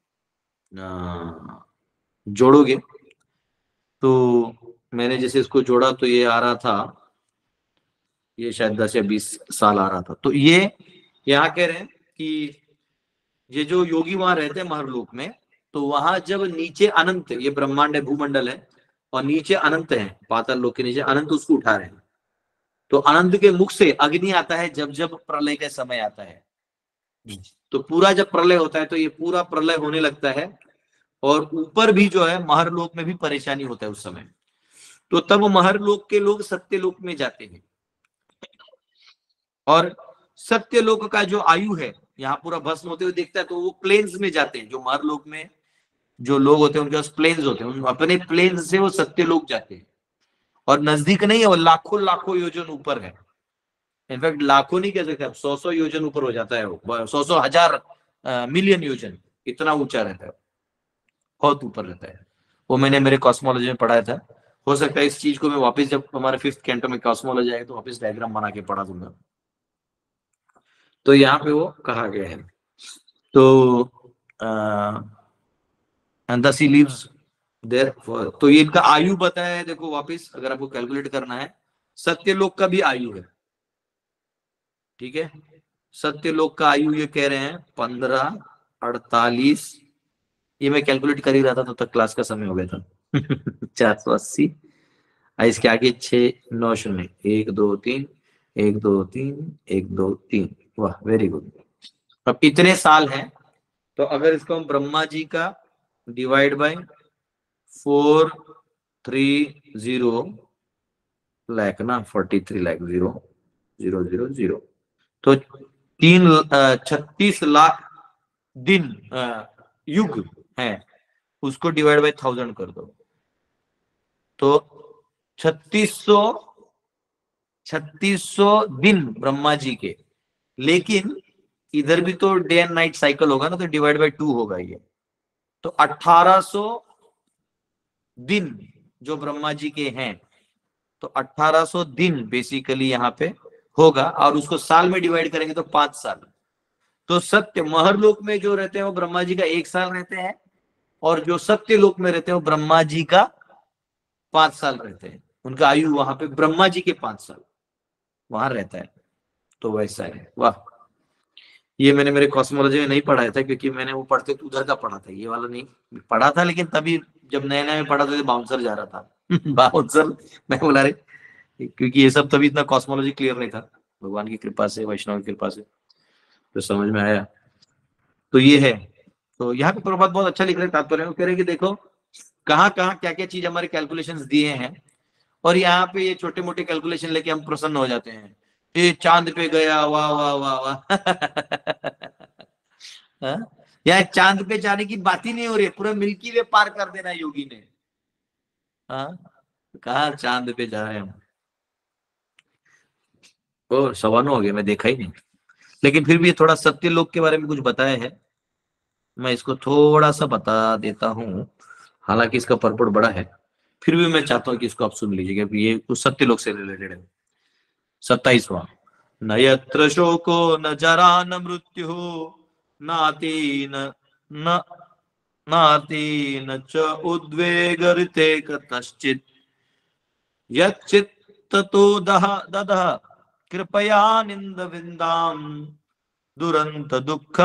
जोड़ोगे, तो मैंने जैसे इसको जोड़ा तो ये आ रहा था, ये शायद दस या बीस साल आ रहा था। तो ये यहाँ कह रहे हैं कि ये जो योगी वहां रहते हैं महरलोक में, तो वहां जब नीचे अनंत, ये ब्रह्मांड है, भूमंडल है, और नीचे अनंत है, पाताल लोक के नीचे अनंत उसको उठा रहे हैं। तो अनंत के मुख से अग्नि आता है जब जब प्रलय का समय आता है। तो पूरा जब प्रलय होता है तो ये पूरा प्रलय होने लगता है, और ऊपर भी जो है महरलोक में भी परेशानी होता है उस समय। तो तब महरलोक के लोग सत्यलोक में जाते हैं, और सत्यलोक का जो आयु है यहाँ पूरा भस्म होते हुए देखता है, तो वो प्लेन्स में जाते हैं। जो महरलोक में जो लोग होते हैं उनके पास प्लेन्स होते हैं, अपने प्लेन्स से वो सत्यलोक जाते हैं। और नजदीक नहीं है, वो लाखों लाखों योजन ऊपर है। इनफैक्ट लाखों नहीं कह सकते, सौ सौ योजन ऊपर हो जाता है वो, सौ सौ हजार मिलियन योजन, इतना ऊंचा रहता है, बहुत ऊपर रहता है। वो मैंने मेरे कॉस्मोलॉजी में पढ़ाया था। हो सकता है इस चीज को मैं वापस जब हमारे फिफ्थ कैंटो में कॉस्मोलॉजी आएगा तो वापस डायग्राम बना के पढ़ा दूंगा। तो यहाँ पे वो कहा गया है। तो and thus he lives there for, तो ये इनका आयु बताया है। देखो वापस अगर आपको कैलकुलेट करना है, सत्यलोक का भी आयु है। ठीक है, सत्यलोक का आयु ये कह रहे हैं पंद्रह अड़तालीस, ये मैं कैलकुलेट कर ही रहा था तो तक क्लास का समय हो गया था। चार सौ अस्सी, इसके आगे छह नौ शून्य, एक दो तीन, एक दो तीन, एक दो तीन, वाह वेरी गुड। अब इतने साल हैं, तो अगर इसको हम ब्रह्मा जी का divide by four three zero lakh ना, forty three lakh zero zero zero zero, तो तीन छत्तीस लाख दिन अ, युग है, उसको डिवाइड बाय थाउजेंड कर दो तो छत्तीस सौ छत्तीस सौ दिन ब्रह्मा जी के। लेकिन इधर भी तो डे एंड नाइट साइकिल होगा ना, तो डिवाइड बाय टू होगा ये, तो अठारह सौ दिन जो ब्रह्मा जी के हैं, तो अठारह सौ दिन बेसिकली यहाँ पे होगा, और उसको साल में डिवाइड करेंगे तो पांच साल। तो सत्य महरलोक में जो रहते हैं वो ब्रह्मा जी का एक साल रहते हैं, और जो सत्य लोक में रहते हैं वो ब्रह्मा जी का पांच साल रहते हैं। उनका आयु वहां पे ब्रह्मा जी के पांच साल वहां रहता है। तो वैसा है। वाह, ये मैंने मेरे कॉस्मोलॉजी में नहीं पढ़ाया था, क्योंकि मैंने वो पढ़ते तो उधर का पढ़ा था, ये वाला नहीं पढ़ा था। लेकिन तभी जब नए नए में पढ़ा था तो बाउंसर जा रहा था बाउंसर, मैं बोला रे, क्योंकि ये सब तभी इतना कॉस्मोलॉजी क्लियर नहीं था। भगवान की कृपा से, वैष्णव की कृपा से तो समझ में आया। तो ये है। तो यहाँ पे प्रभात बहुत अच्छा लिख रहे हैं, तात्पर्य कह रहे हैं कि देखो कहाँ कहाँ क्या क्या चीज हमारे कैलकुलेशंस दिए हैं, और यहाँ पे ये छोटे मोटे कैलकुलेशन लेके हम प्रसन्न हो जाते हैं। ये चांद पे गया, वाह वाह वाह वाह हाँ? यहाँ चांद पे जाने की बात ही नहीं हो रही है, पूरा मिल्की वे पार कर देना योगी ने। हाँ, कहा चांद पे जा रहे हैं हम। ओ सवा नौ हो गया, मैं देखा ही नहीं। लेकिन फिर भी ये थोड़ा सत्य लोक के बारे में कुछ बताया है, मैं इसको थोड़ा सा बता देता हूँ। हालांकि इसका परपट बड़ा है, फिर भी मैं चाहता हूँ कि इसको आप सुन लीजिएगा, ये कुछ सत्य लोक से रिलेटेड है। सत्ताईसवां, न यत्र शोको न जरा न मृत्यु नाति न न नाति न च उद्वेगरिते कतश्चित् यच्चित्ततो दह ददः कृपया निंद विंदाम दुरंत दुःख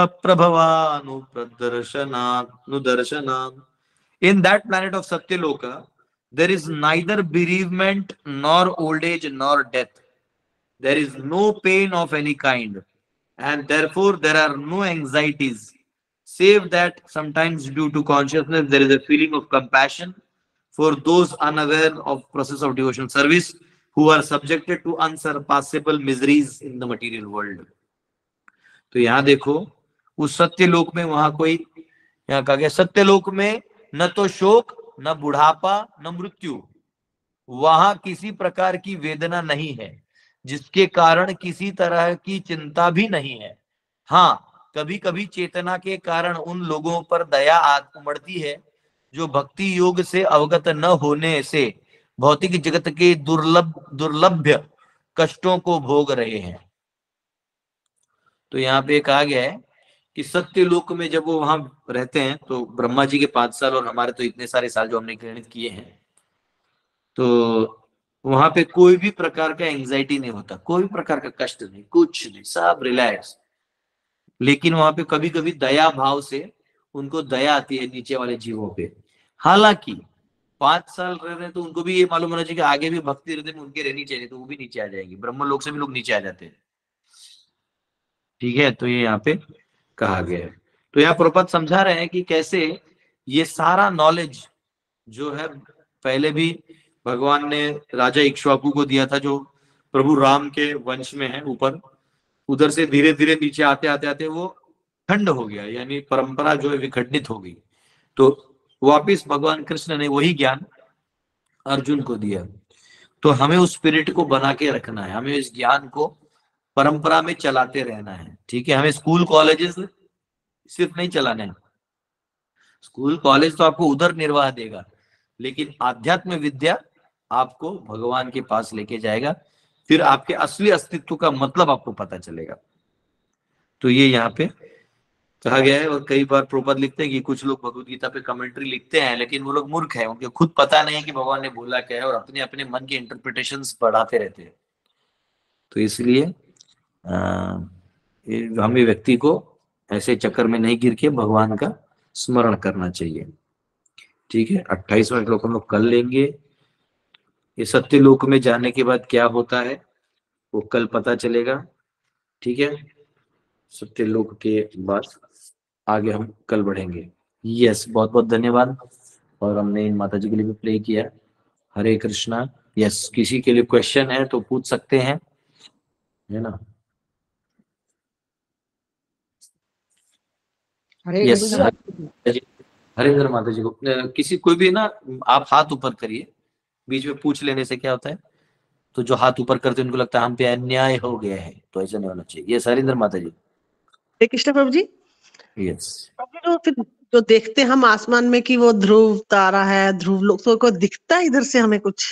प्रभवानुप्रदर्शनानुदर्शनात्। In that planet of Satyaloka, there is neither bereavement nor old age nor death. There is no pain of any kind, and therefore there are no anxieties, save that sometimes due to consciousness there is a feeling of compassion for those unaware of process of devotional service who are subjected to unsurpassable miseries in the material world. तो यहाँ देखो, उस सत्यलोक में वहां कोई, यहाँ कहा गया सत्यलोक में न तो शोक, न बुढ़ापा, न मृत्यु, वहां किसी प्रकार की वेदना नहीं है, जिसके कारण किसी तरह की चिंता भी नहीं है। हाँ, कभी कभी चेतना के कारण उन लोगों पर दया उमड़ती है जो भक्ति योग से अवगत न होने से भौतिक जगत के दुर्लभ दुर्लभ्य कष्टों को भोग रहे हैं। तो यहाँ पे कहा गया है कि सत्य लोक में जब वो वहां रहते हैं तो ब्रह्मा जी के पांच साल और हमारे तो इतने सारे साल जो हमने गणित किए हैं, तो वहां पे कोई भी प्रकार का एंजाइटी नहीं होता, कोई भी प्रकार का कष्ट नहीं, कुछ नहीं, सब रिलैक्स। लेकिन वहां पे कभी कभी दया भाव से उनको दया आती है नीचे वाले जीवों पे। हालांकि पांच साल रह रहे हैं तो उनको भी ये मालूम होना चाहिए कि आगे भी भक्ति हृदय में उनके रहनी चाहिए, तो वो भी नीचे आ जाएगी। ब्रह्म लोक से भी लोग नीचे आ जाते हैं। ठीक है, तो ये यहाँ पे कहा गया है। तो यहाँ प्रभुपाद समझा रहे हैं कि कैसे ये सारा नॉलेज जो है पहले भी भगवान ने राजा इक्ष्वाकु को दिया था, जो प्रभु राम के वंश में है ऊपर, उधर से धीरे धीरे नीचे आते आते आते वो खंड हो गया, यानी परंपरा जो है विखंडित हो गई। तो वापिस भगवान कृष्ण ने वही ज्ञान अर्जुन को दिया। तो हमें उस स्पिरिट को बना के रखना है, हमें इस ज्ञान को परंपरा में चलाते रहना है। ठीक है, हमें स्कूल कॉलेजेस सिर्फ नहीं चलाने हैं, स्कूल कॉलेज तो आपको उधर निर्वाह देगा, लेकिन आध्यात्म विद्या आपको भगवान के पास लेके जाएगा, फिर आपके असली अस्तित्व का मतलब आपको पता चलेगा। तो ये यहाँ पे कहा गया है। और कई बार प्रभुपाद लिखते हैं कि कुछ लोग भगवत गीता पे कमेंट्री लिखते हैं, लेकिन वो लोग मूर्ख हैं, उनको खुद पता नहीं है कि भगवान ने बोला क्या है, और अपने अपने मन के इंटरप्रिटेशंस बढ़ाते रहते हैं। तो इसलिए हमें व्यक्ति को ऐसे चक्कर में नहीं गिर के भगवान का स्मरण करना चाहिए। ठीक है, अट्ठाईसवां श्लोक हम लोग कल लेंगे। ये सत्य लोक में जाने के बाद क्या होता है वो कल पता चलेगा। ठीक है, सत्य लोक के बाद आगे हम कल बढ़ेंगे। यस, बहुत बहुत धन्यवाद। और हमने इन माता जी के लिए भी प्ले किया। हरे कृष्णा। यस, किसी के लिए क्वेश्चन है तो पूछ सकते हैं, है ना। हरे यस कृष्ण। हरिंद्र माता जी को अ, किसी कोई भी ना, आप हाथ ऊपर करिए, बीच में पूछ लेने से क्या होता है, तो जो हाथ ऊपर करते हैं उनको लगता है हम पे अन्याय हो गया है, तो ऐसा नहीं होना चाहिए। यस हरिंद्र माता जी। हरे कृष्ण प्रभु जी। यस प्रभु जो फिर जो देखते हम आसमान में कि वो ध्रुव तारा है, ध्रुव लोग, तो को दिखता है इधर से हमें कुछ?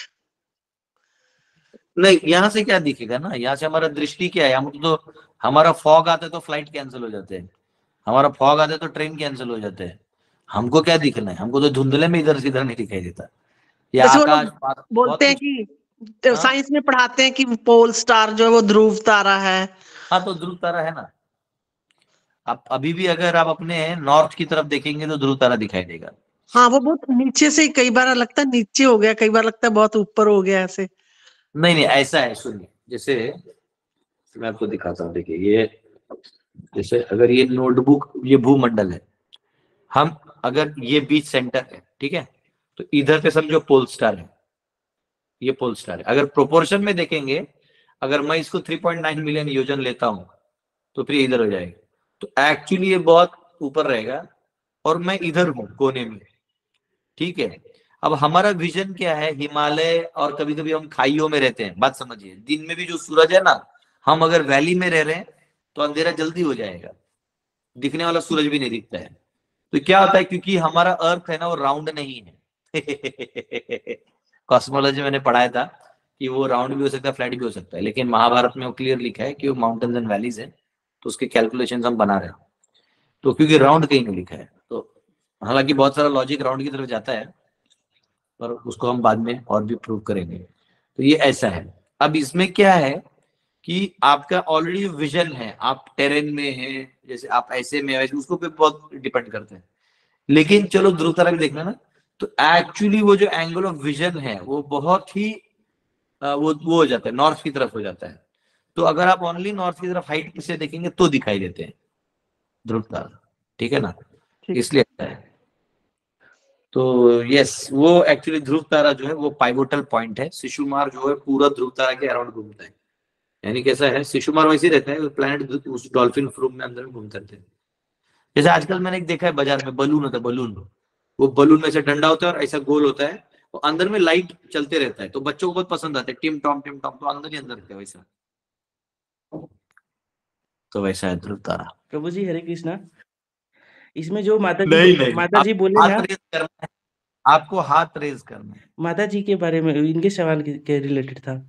नहीं, यहाँ से क्या दिखेगा ना, यहाँ से हमारा दृष्टि क्या है, हम तो हमारा फॉग आता है तो फ्लाइट कैंसिल हो जाते हैं, हमारा फॉग आता है तो ट्रेन कैंसिल हो जाते हैं। हमको क्या दिखना है, हमको तो धुंधले में इधर से इधर नहीं दिखाई देता, ये जैसे वो आकाश लोग पात- बहुत बोलते हैं कुछ। कि हाँ साइंस में पढ़ाते हैं कि पोल स्टार जो है वो ध्रुव तारा है। हाँ, तो ध्रुव तारा है ना। आप अभी भी अगर आप अपने नॉर्थ की तरफ देखेंगे तो ध्रुव तारा दिखाई देगा। हाँ, वो बहुत नीचे से, कई बार लगता है नीचे हो गया, कई बार लगता है बहुत ऊपर हो गया ऐसे। नहीं नहीं, ऐसा है, सुनिए, जैसे मैं आपको दिखाता हूँ, देखिए ये, जैसे अगर ये नोटबुक, ये भूमंडल है, हम अगर ये बीच सेंटर है, ठीक है, तो इधर पे समझो पोल स्टार है, ये पोल स्टार है। अगर प्रोपोर्शन में देखेंगे, अगर मैं इसको थ्री पॉइंट नाइन मिलियन योजन लेता हूं तो फिर इधर हो जाएगा, तो एक्चुअली ये बहुत ऊपर रहेगा और मैं इधर हूं कोने में, ठीक है। अब हमारा विजन क्या है, हिमालय, और कभी कभी हम खाइयों में रहते हैं, बात समझिए, दिन में भी जो सूरज है ना, हम अगर वैली में रह रहे हैं तो अंधेरा जल्दी हो जाएगा, दिखने वाला सूरज भी नहीं दिखता है। तो क्या होता है, क्योंकि हमारा अर्थ है ना वो राउंड नहीं है। कॉस्मोलॉजी मैंने पढ़ाया था कि वो राउंड भी हो सकता है, फ्लैट भी हो सकता है, लेकिन महाभारत में वो क्लियर लिखा है कि वो माउंटेन्स एंड वैलीज है, तो उसके कैलकुलेशंस हम बना रहे हैं, तो क्योंकि राउंड कहीं नहीं लिखा है, तो हालांकि बहुत सारा लॉजिक राउंड की तरफ जाता है, पर उसको हम बाद में और भी प्रूव करेंगे। तो ये ऐसा है। अब इसमें क्या है कि आपका ऑलरेडी विजन है, आप टेरेन में हैं, जैसे आप ऐसे में वैसे, उसको पे बहुत डिपेंड करते हैं। लेकिन चलो ध्रुव तारा भी देखना ना, तो एक्चुअली वो जो एंगल ऑफ विजन है वो बहुत ही अ, वो वो हो जाता है, नॉर्थ की तरफ हो जाता है। तो अगर आप ओनली नॉर्थ की तरफ हाइट से देखेंगे तो दिखाई देते हैं ध्रुव तारा, ठीक है ना, ठीक। इसलिए ऐसा है। तो यस, वो एक्चुअली ध्रुव तारा जो है वो पाइवोटल पॉइंट है, शिशुमार जो है पूरा ध्रुव तारा के अराउंड घूमता है। यानी कैसा है, शिशुमार वैसे ही रहता है, प्लैनेट उस डॉल्फिन फ्रूम में अंदर में घूमते रहते हैं। जैसे आजकल मैंने एक देखा है बाजार में, बलून होता है, बलून, वो बलून में से डंडा होता है और ऐसा गोल होता है, वो अंदर में लाइट चलते रहता है, तो बच्चों को बहुत पसंद आता है, टिम टॉम टिम टॉम, तो अंदर ही अंदर रहता है वैसा। तो वैसा है ध्रुव तारा। प्रभु जी हरे कृष्णा। इसमें जो माता जी नहीं नहीं, माता जी आप बोले हाथ ना, रेज करना है, आपको हाथ रेज करना है। माता जी के बारे में, इनके सवाल के, के रिलेटेड था।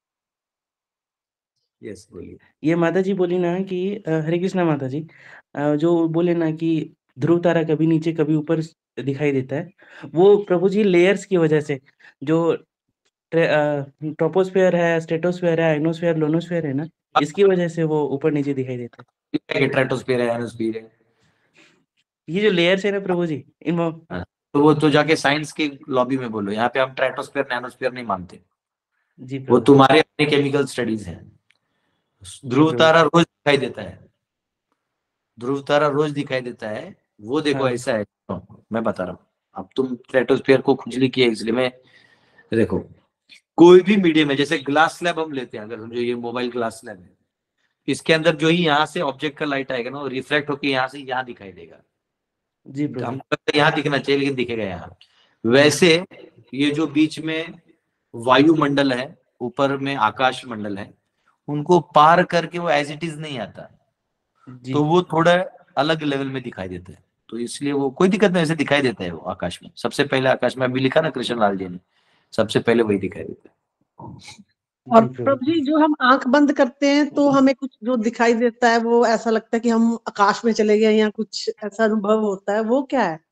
यस बोलिए। ये माता जी बोली ना कि अ, हरे कृष्णा माता जी, अ, जो बोले ना कि ध्रुव तारा कभी नीचे कभी ऊपर दिखाई देता है, वो प्रभु जी लेयर्स की वजह से, जो ट्रोपोस्फेयर है, स्ट्रेटोस्फेयर है, आइनोस्फेयर, लोनोस्फेयर है ना, इसकी वजह से वो ऊपर नीचे दिखाई देता है। ट्राइटोस्फीयर है, एनोस्फीयर है। ये जो लेयर्स है ना प्रभु जी, इनमें हाँ, तो वो तो जाके साइंस की लॉबी में बोलो, यहाँ पे हम ट्राइटोस्फीयर नैनोस्फीयर नहीं मानते, जी वो प्रभु जी। तुम्हारे अपने केमिकल स्टडीज हैं। जी ध्रुव प्रभु जी। तारा रोज दिखाई देता है, ध्रुव तारा रोज दिखाई देता है, वो देखो हाँ ऐसा है। तो मैं बता रहा हूँ, अब तुम स्ट्रेटोस्फीयर को खुजली किए इसलिए मैं, देखो कोई भी मीडियम है, जैसे ग्लास स्लैब हम लेते हैं, अगर समझो ये मोबाइल ग्लास स्लैब है, इसके अंदर जो ही यहाँ से ऑब्जेक्ट का लाइट आएगा ना, वो रिफ्लेक्ट होकर यहाँ से यहाँ दिखाई देगा। जी प्रभु। हमको लगता है यहाँ दिखना चाहिए लेकिन दिखेगा यहाँ। वैसे ये जो बीच में वायुमंडल है, ऊपर में आकाश मंडल है, उनको पार करके वो एज इट इज नहीं आता, जी तो वो थोड़ा अलग लेवल में दिखाई देता है, तो इसलिए वो कोई दिक्कत नहीं, ऐसे दिखाई देता है वो आकाश में, सबसे पहले आकाश में अभी लिखा ना कृष्ण लाल जी ने, सबसे पहले वही दिखाई देता है। और जी प्रभु। प्रभु जी जो हम आंख बंद करते हैं तो हमें कुछ जो दिखाई देता है, वो ऐसा लगता है कि हम आकाश में चले गए या कुछ ऐसा अनुभव होता है, वो क्या है?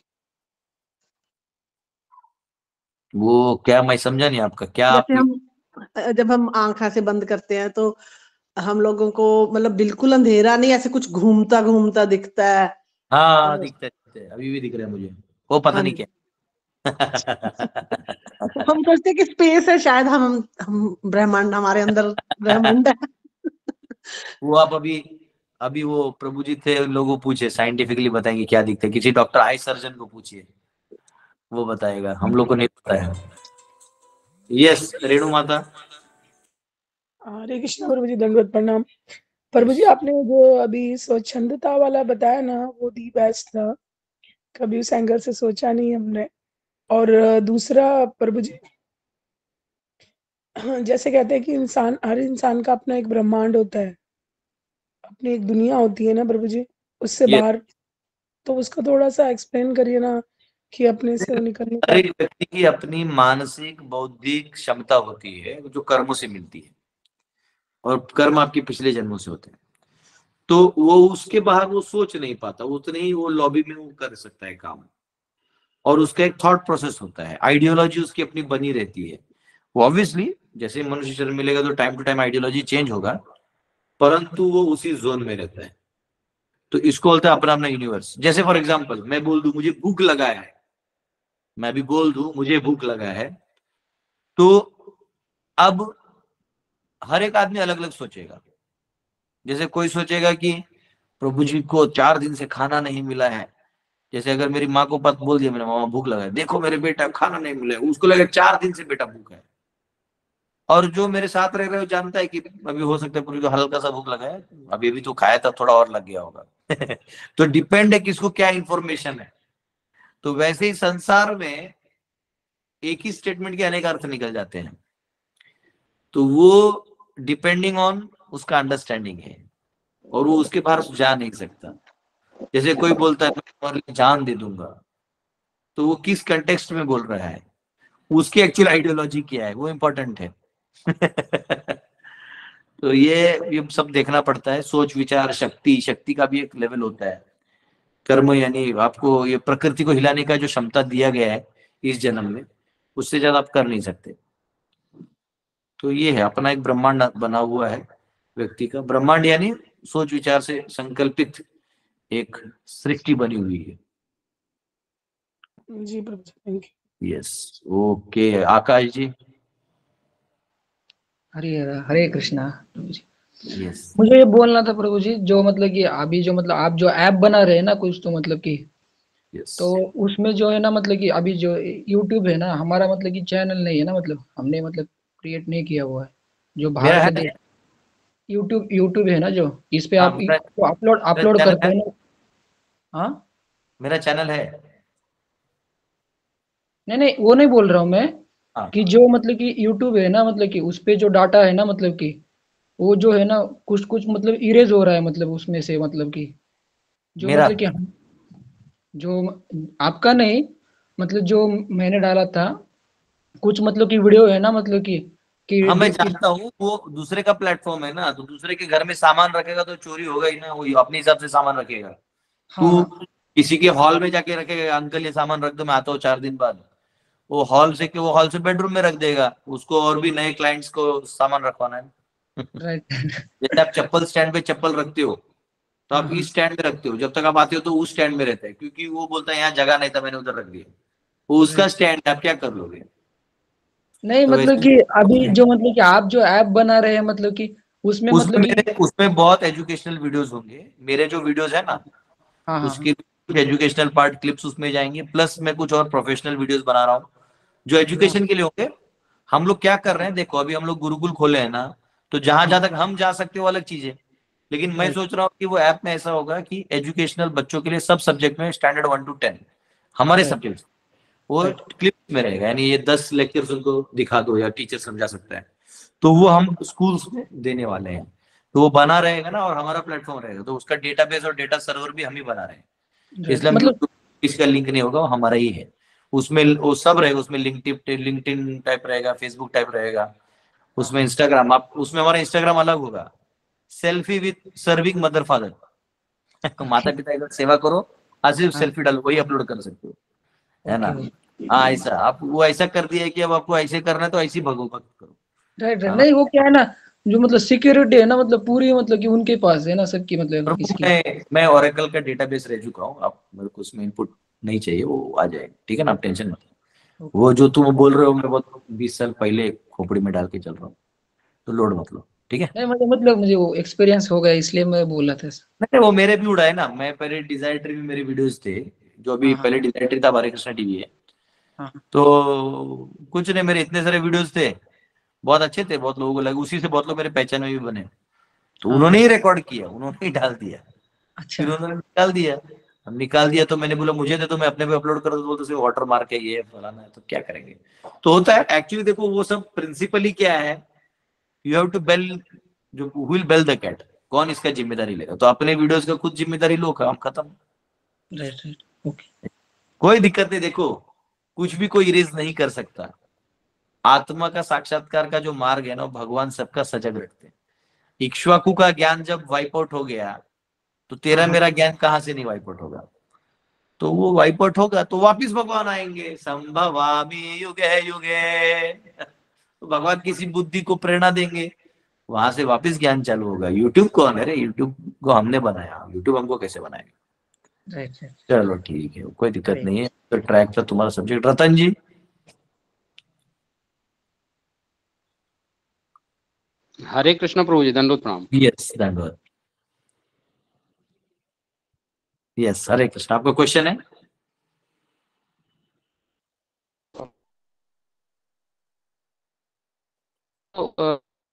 वो क्या, मैं समझा नहीं आपका क्या, जैसे आप हम जब हम आंख ऐसे बंद करते हैं तो हम लोगों को मतलब बिल्कुल अंधेरा नहीं, ऐसे कुछ घूमता घूमता दिखता है। हाँ और दिखता है, दिखता है, अभी भी दिख रहा है मुझे, वो पता हाँ नहीं जी। क्या। हम सोचते हैं कि स्पेस है, शायद हम हम ब्रह्मांड, हमारे अंदर ब्रह्मांड है। वो आप अभी अभी वो प्रभु जी थे, उन लोगों को पूछे, साइंटिफिकली बताएंगे क्या दिखता है, किसी डॉक्टर आई सर्जन को पूछिए, वो बताएगा, हम लोग को नहीं पता है। यस रेणु माता। हरे कृष्ण प्रभु जी, दंडवत प्रणाम। प्रभु जी आपने जो अभी स्वच्छंदता वाला बताया ना वो दी बेस्ट था, कभी उस एंगल से सोचा नहीं हमने। और दूसरा प्रभु जी जैसे कहते हैं कि इंसान, हर इंसान का अपना एक ब्रह्मांड होता है, अपनी एक दुनिया होती है ना प्रभु जी, उससे ये बाहर, तो उसका थोड़ा सा एक्सप्लेन करिए ना कि अपने से वो निकलने हर का। एक व्यक्ति की अपनी मानसिक बौद्धिक क्षमता होती है जो कर्मों से मिलती है, और कर्म आपके पिछले जन्मों से होते हैं। तो वो उसके बाहर वो सोच नहीं पाता, उतने ही वो लॉबी में वो कर सकता है काम, और उसका एक थॉट प्रोसेस होता है, आइडियोलॉजी उसकी अपनी बनी रहती है। वो ऑब्वियसली जैसे मनुष्य शरीर मिलेगा तो time to time ideology change होगा, परंतु वो उसी जोन में रहता है। तो इसको बोलते हैं अपना अपना यूनिवर्स। जैसे फॉर एग्जाम्पल मैं बोल दूं मुझे भूख लगा है, मैं भी बोल दूं मुझे भूख लगा है, तो अब हर एक आदमी अलग अलग सोचेगा। जैसे कोई सोचेगा कि प्रभु जी को चार दिन से खाना नहीं मिला है। जैसे अगर मेरी माँ को पत बोल दिया मेरे मामा भूख लगा है, देखो मेरे बेटा खाना नहीं मिला है, उसको लगे चार दिन से बेटा भूख है। और जो मेरे साथ रह रहे हो जानता है कि अभी हो सकता है पूरी को हल्का सा भूख लगा है, अभी अभी तो खाया था, थोड़ा और लग गया होगा। तो डिपेंड है किसको क्या इंफॉर्मेशन है। तो वैसे ही संसार में एक ही स्टेटमेंट के अनेक अर्थ निकल जाते हैं, तो वो डिपेंडिंग ऑन उसका अंडरस्टैंडिंग है, और वो उसके बाहर जा नहीं सकता। जैसे कोई बोलता है मैं तुम्हारे लिए जान दे दूंगा, तो वो किस कंटेक्स्ट में बोल रहा है, उसकी एक्चुअल आइडियोलॉजी क्या है, वो इम्पोर्टेंट है। तो ये ये सब देखना पड़ता है। सोच विचार शक्ति, शक्ति का भी एक लेवल होता है। कर्म यानी आपको ये प्रकृति को हिलाने का जो क्षमता दिया गया है इस जन्म में, उससे ज्यादा आप कर नहीं सकते। तो ये है अपना एक ब्रह्मांड बना हुआ है व्यक्ति का। ब्रह्मांड यानी सोच विचार से संकल्पित एक सृष्टि बनी हुई है। जी प्रभु जी, thank you. Yes, okay Akash ji. हरे हरे कृष्णा प्रभु जी। यस मुझे ये बोलना था प्रभु जी, जो मतलब कि अभी जो मतलब आप जो ऐप बना रहे हैं ना कुछ, तो मतलब कि यस तो उसमें जो है ना मतलब कि अभी जो यूट्यूब है ना, हमारा मतलब कि चैनल नहीं है ना, मतलब हमने मतलब क्रिएट नहीं किया हुआ है। जो बाहर मेरा के है। देश यूट्यूब यूट्यूब है ना, जो इस पे हाँ आप मेरा अपलोड मेरा अपलोड चैनल करते है। हैं ना। हाँ, मेरा चैनल है। नहीं नहीं वो नहीं बोल रहा हूँ मैं, हाँ कि जो मतलब कि यूट्यूब है ना, मतलब कि उस पे जो डाटा है ना, मतलब कि वो जो है ना कुछ कुछ मतलब इरेज हो रहा है, मतलब उसमें से मतलब कि जो मेरा मतलब कि हम जो आपका नहीं, मतलब जो मैंने डाला था कुछ मतलब कि वीडियो है ना, मतलब कि कि, हाँ मैं कि जानता हूँ, वो दूसरे का प्लेटफॉर्म है ना, तो दूसरे के घर में सामान रखेगा तो चोरी होगा ही ना, वो अपने हिसाब से सामान रखेगा। हाँ तू हाँ किसी के हॉल में जाके रखेगा, अंकल ये सामान रख दो मैं आता हूँ चार दिन बाद, वो हॉल से के वो हॉल से बेडरूम में रख देगा, उसको और भी नए क्लाइंट्स को सामान रखवाना है। राइट। जैसे आप चप्पल स्टैंड पे चप्पल रखते हो, तो हाँ आप हाँ इस स्टैंड में रखते हो, जब तक आप आते हो तो उस स्टैंड में रहता है, क्योंकि वो बोलता है यहाँ जगह नहीं था मैंने उधर रख दिया। वो उसका राइट। स्टैंड है, आप क्या कर लोगे। नहीं तो मतलब वैसे कि अभी जो मतलब कि आप जो ऐप बना रहे हैं, मतलब कि उसमें उसमें मतलब कि मेरे उसमें बहुत एजुकेशनल वीडियोस होंगे। मेरे जो वीडियोस है ना, हाँ हाँ हाँ उसके कुछ एजुकेशनल पार्ट क्लिप्स उसमें जाएंगे, प्लस मैं कुछ और प्रोफेशनल वीडियोस बना रहा हूँ जो हाँ एजुकेशन के लिए होंगे। हम लोग क्या कर रहे हैं देखो, अभी हम लोग गुरुकुल खोले हैं ना, तो जहां हाँ जहां तक हम जा सकते हो अलग चीज है, लेकिन मैं राइट सोच रहा हूँ कि वो ऐप में ऐसा होगा कि एजुकेशनल बच्चों के लिए सब सब्जेक्ट में स्टैंडर्ड वन टू टेन हमारे राइट सब्जेक्ट वो राइट क्लिप में रहेगा, यानी ये दस लेक्चर्स उनको दिखा दो या टीचर समझा सकता है, तो वो हम स्कूल्स में देने वाले हैं। तो वो बना रहेगा ना, और हमारा प्लेटफॉर्म रहेगा, तो उसका डेटाबेस और डेटा सर्वर भी हम ही बना रहे हैं। राइट इसलिए हम मतलब यूट्यूब इसका लिंक नहीं होगा, वो हमारा ही है। उसमें वो सब रहेगा, उसमें लिंक टिप लिंक्डइन टाइप रहेगा, फेसबुक टाइप रहेगा, हाँ उसमें इंस्टाग्राम, आप उसमें हमारा इंस्टाग्राम अलग होगा, selfie with serving mother father. Okay माता पिता की सेवा करो, आज सिर्फ हाँ सेल्फी डालो, वही अपलोड कर सकते हो, है ना। ओके हाँ ऐसा आप वो ऐसा कर दिया है कि अब आपको ऐसे करना है तो ऐसी भगो भक्त करो, राइट राइट। है ना। नहीं वो क्या है ना, जो मतलब सिक्योरिटी है ना, मतलब पूरी मतलब कि उनके पास है ना सबकी, और मतलब वो इसकी। मैं मैं ओरेकल का डेटाबेस रह चुका हूँ, आप मेरे को उसमें इनपुट नहीं चाहिए, वो आ जाएगा, ठीक है ना, आप टेंशन मत लो। ओके वो जो तुम बोल रहे हो मैं बहुत बीस साल पहले खोपड़ी में डाल के चल रहा हूँ, तो लोड मत लो, ठीक है। नहीं मतलब मतलब मुझे वो एक्सपीरियंस हो गया, इसलिए मैं बोला था। नहीं वो मेरे भी उड़ा है ना, मैं पहले डिजायर ट्री में मेरे वीडियोस थे, जो अभी हाँ हाँ पहले डिजायर ट्री था हरे कृष्णा टीवी है, हाँ तो कुछ नहीं मेरे इतने सारे वीडियोस थे, बहुत अच्छे थे, बहुत लोगों को लगे, उसी से बहुत लोग मेरे पहचान में भी बने। तो हाँ। उन्होंने ही रिकॉर्ड किया, उन्होंने ही डाल दिया, अच्छा। फिर उन्होंने निकाल दिया। हम निकाल दिया तो मैंने बोला मुझे दे तो मैं अपने पे अपलोड कर दूं, बोलते सिर्फ वाटर मार्क है, ये फलाना है, तो क्या करेंगे। तो होता है एक्चुअली, देखो वो सब प्रिंसिपली क्या है, यू हैव टू बेल, जो who will bell the cat, कौन इसका जिम्मेदारी लेगा, तो अपने वीडियोस का खुद जिम्मेदारी लो, काम खत्म। Right right okay. कोई दिक्कत नहीं, देखो कुछ भी कोई इरेज नहीं कर सकता। आत्मा का साक्षात्कार का जो मार्ग है ना, भगवान सबका सजग रखते हैं। इक्ष्वाकु का ज्ञान जब वाइप आउट हो गया, तो तेरा मेरा ज्ञान कहां से नहीं वाइप आउट होगा, तो वो वाइप आउट होगा तो वापिस भगवान आएंगे, संभवामि युगे युगे। तो भगवान किसी बुद्धि को प्रेरणा देंगे, वहां से वापस ज्ञान चालू होगा। यूट्यूब कौन है रे, यूट्यूब को हमने बनाया, यूट्यूब हमको कैसे बनाएगा। Right right. चलो ठीक है, कोई दिक्कत नहीं है, तो ट्रैक था तुम्हारा सब्जेक्ट। रतन जी। हरे कृष्ण प्रभु जी, दंडोत प्रणाम। यस धन्यवाद। यस हरे कृष्ण, आपका क्वेश्चन है। तो, अ,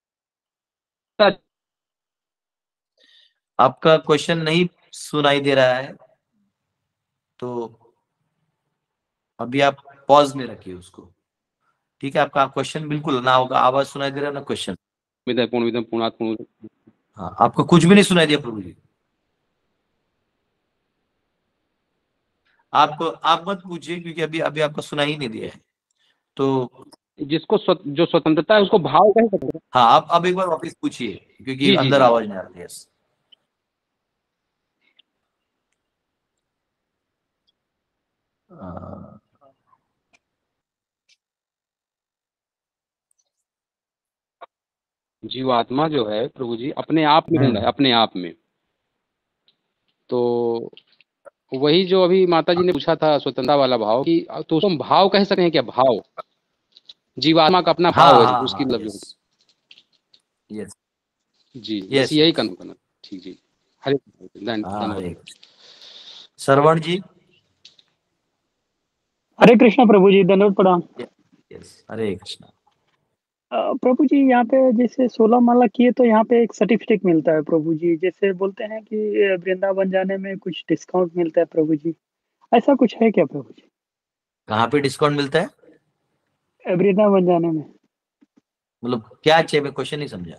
आपका क्वेश्चन नहीं सुनाई दे रहा है, तो अभी आप पॉज में रखिए उसको, ठीक है। आपका क्वेश्चन बिल्कुल ना होगा, आवाज सुनाई दे रहा है ना क्वेश्चन। विदय पूर्ण विदम पूर्णात पूर्ण। हाँ, आपको कुछ भी नहीं सुनाई दिया प्रभु जी। आप आप मत पूछिए, क्योंकि अभी अभी आपका सुना ही नहीं दिया है। तो जिसको स्व, जो स्वतंत्रता है उसको भाव कह सकते हैं। हाँ, आप अब एक बार वापस पूछिए, क्योंकि जी, जी, अंदर जी। आवाज नहीं आ रही है। यस। आ, जीवात्मा जो है प्रभु जी अपने आप में जिंदा है, अपने आप में। तो वही जो अभी माता जी ने पूछा था स्वतंत्रता वाला भाव की, तो उसको हम भाव कह सकते हैं क्या? भाव, जीवात्मा का अपना हाँ भाव है हाँ उसकी हाँ, मतलब जो। यस यस जी बस यस यही यस। कंफर्म करना। ठीक जी, हरे धन्य- हाँ धन्यवाद। हरे कृष्ण। श्रवण जी। हरे कृष्णा प्रभु जी, दंडवत प्रणाम। यस हरे कृष्ण। अ, प्रभु जी यहाँ पे जैसे सोलह माला किए तो यहाँ पे एक सर्टिफिकेट मिलता है प्रभु जी, जैसे बोलते हैं कि अ, वृंदावन जाने में कुछ डिस्काउंट मिलता है प्रभु जी, ऐसा कुछ है क्या प्रभु जी? कहाँ पे डिस्काउंट मिलता है, अ, वृंदावन जाने में मतलब क्या चाहिए, मैं क्वेश्चन नहीं समझा।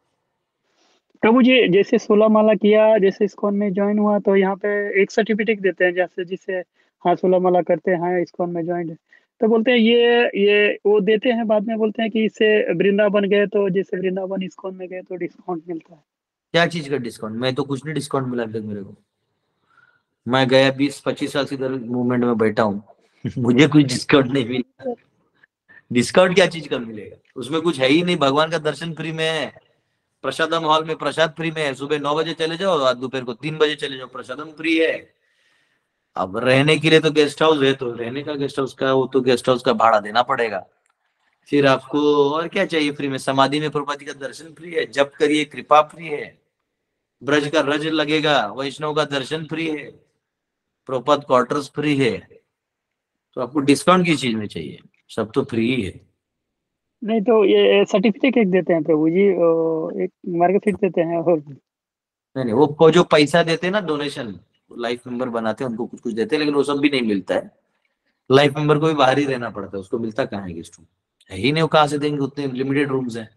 प्रभु जी, जैसे सोलह माला किया, जैसे इस्कॉन में ज्वाइन हुआ तो यहाँ पे एक सर्टिफिकेट देते हैं, जैसे जिससे हाँ सोलह माला करते हैं, इस्कॉन में ज्वाइन है, तो बोलते हैं ये ये वो देते हैं, बाद में बोलते हैं कि इससे वृंदावन गए तो जैसे वृंदावन इस्कॉन में गए तो डिस्काउंट मिलता है। क्या चीज का डिस्काउंट, मैं तो कुछ नहीं डिस्काउंट मिला अभी तक मेरे को। मैं गया बीस पच्चीस साल से इधर मूवमेंट में बैठा हूँ मुझे कुछ डिस्काउंट नहीं मिला। डिस्काउंट क्या चीज का मिलेगा, उसमें कुछ है ही नहीं। भगवान का दर्शन फ्री में है, प्रसादम हॉल में प्रसाद फ्री में है, सुबह नौ बजे चले जाओ और दोपहर को तीन बजे चले जाओ, प्रसादम फ्री है। अब रहने के लिए तो गेस्ट हाउस है, तो रहने का गेस्ट हाउस का वो तो गेस्ट हाउस का भाड़ा देना पड़ेगा। फिर आपको और क्या चाहिए फ्री में, समाधि में प्रभुपाद का दर्शन फ्री है, जप करिए कृपा फ्री है, ब्रज का रज लगेगा, वैष्णव का दर्शन फ्री है, प्रभुपाद क्वार्टर्स फ्री है, तो आपको डिस्काउंट किस चीज में चाहिए, सब तो फ्री ही है। नहीं तो ये सर्टिफिकेट एक देते हैं प्रभु जी, अ, एक मार्कशीट देते हैं, और नहीं नहीं, वो जो पैसा देते हैं ना डोनेशन, लाइफ मेंबर बनाते हैं उनको कुछ कुछ देते हैं, लेकिन वो सब भी नहीं मिलता है। लाइफ मेंबर को भी बाहर ही रहना पड़ता है, उसको मिलता कहाँ है गेस्ट रूम, है ही नहीं, वो कहाँ से देंगे, उतने लिमिटेड रूम्स हैं।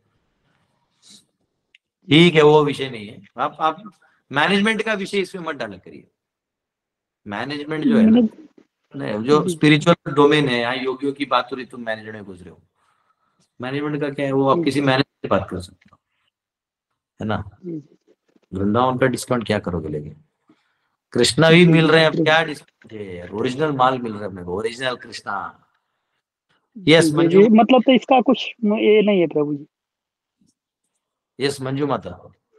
ठीक है, वो विषय नहीं है। आप आप मैनेजमेंट का विषय इसमें मत डाला करिए। मैनेजमेंट जो है ना, नहीं, जो स्पिरिचुअल डोमेन है, यहाँ योगियों की बात हो रही, तुम मैनेजमेंट में घुस रहे हो। मैनेजमेंट का क्या है, वो आप किसी मैनेजर से बात कर सकते हो, है ना। वृंदावन का डिस्काउंट क्या करोगे, लेकिन कृष्णा भी मिल रहे हैं, अब क्या डिस्काउंट है, ओरिजिनल माल मिल रहा है अपने को, ओरिजिनल कृष्णा। यस मंजू। मतलब तो इसका कुछ ये नहीं है प्रभु जी। यस मंजू माता।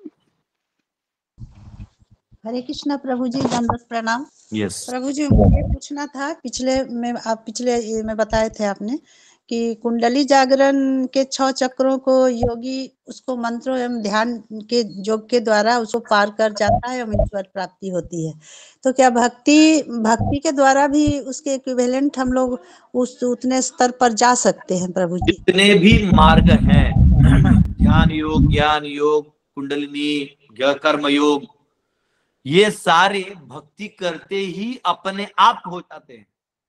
हरे कृष्णा प्रभु जी, दंडवत प्रणाम। यस प्रभु जी, मुझे पूछना था, पिछले में आप पिछले में बताए थे आपने कि कुंडली जागरण के छह चक्रों को योगी उसको मंत्रों एवं ध्यान के योग के द्वारा उसको पार कर जाता है एवं ईश्वर प्राप्ति होती है। तो क्या भक्ति भक्ति के द्वारा भी उसके इक्विवेलेंट हम लोग उस उतने स्तर पर जा सकते हैं प्रभु जी? जितने भी मार्ग हैं ध्यान योग, ज्ञान योग, कुंडलिनी, कर्मयोग, ये सारे भक्ति करते ही अपने आप हो जाते हैं।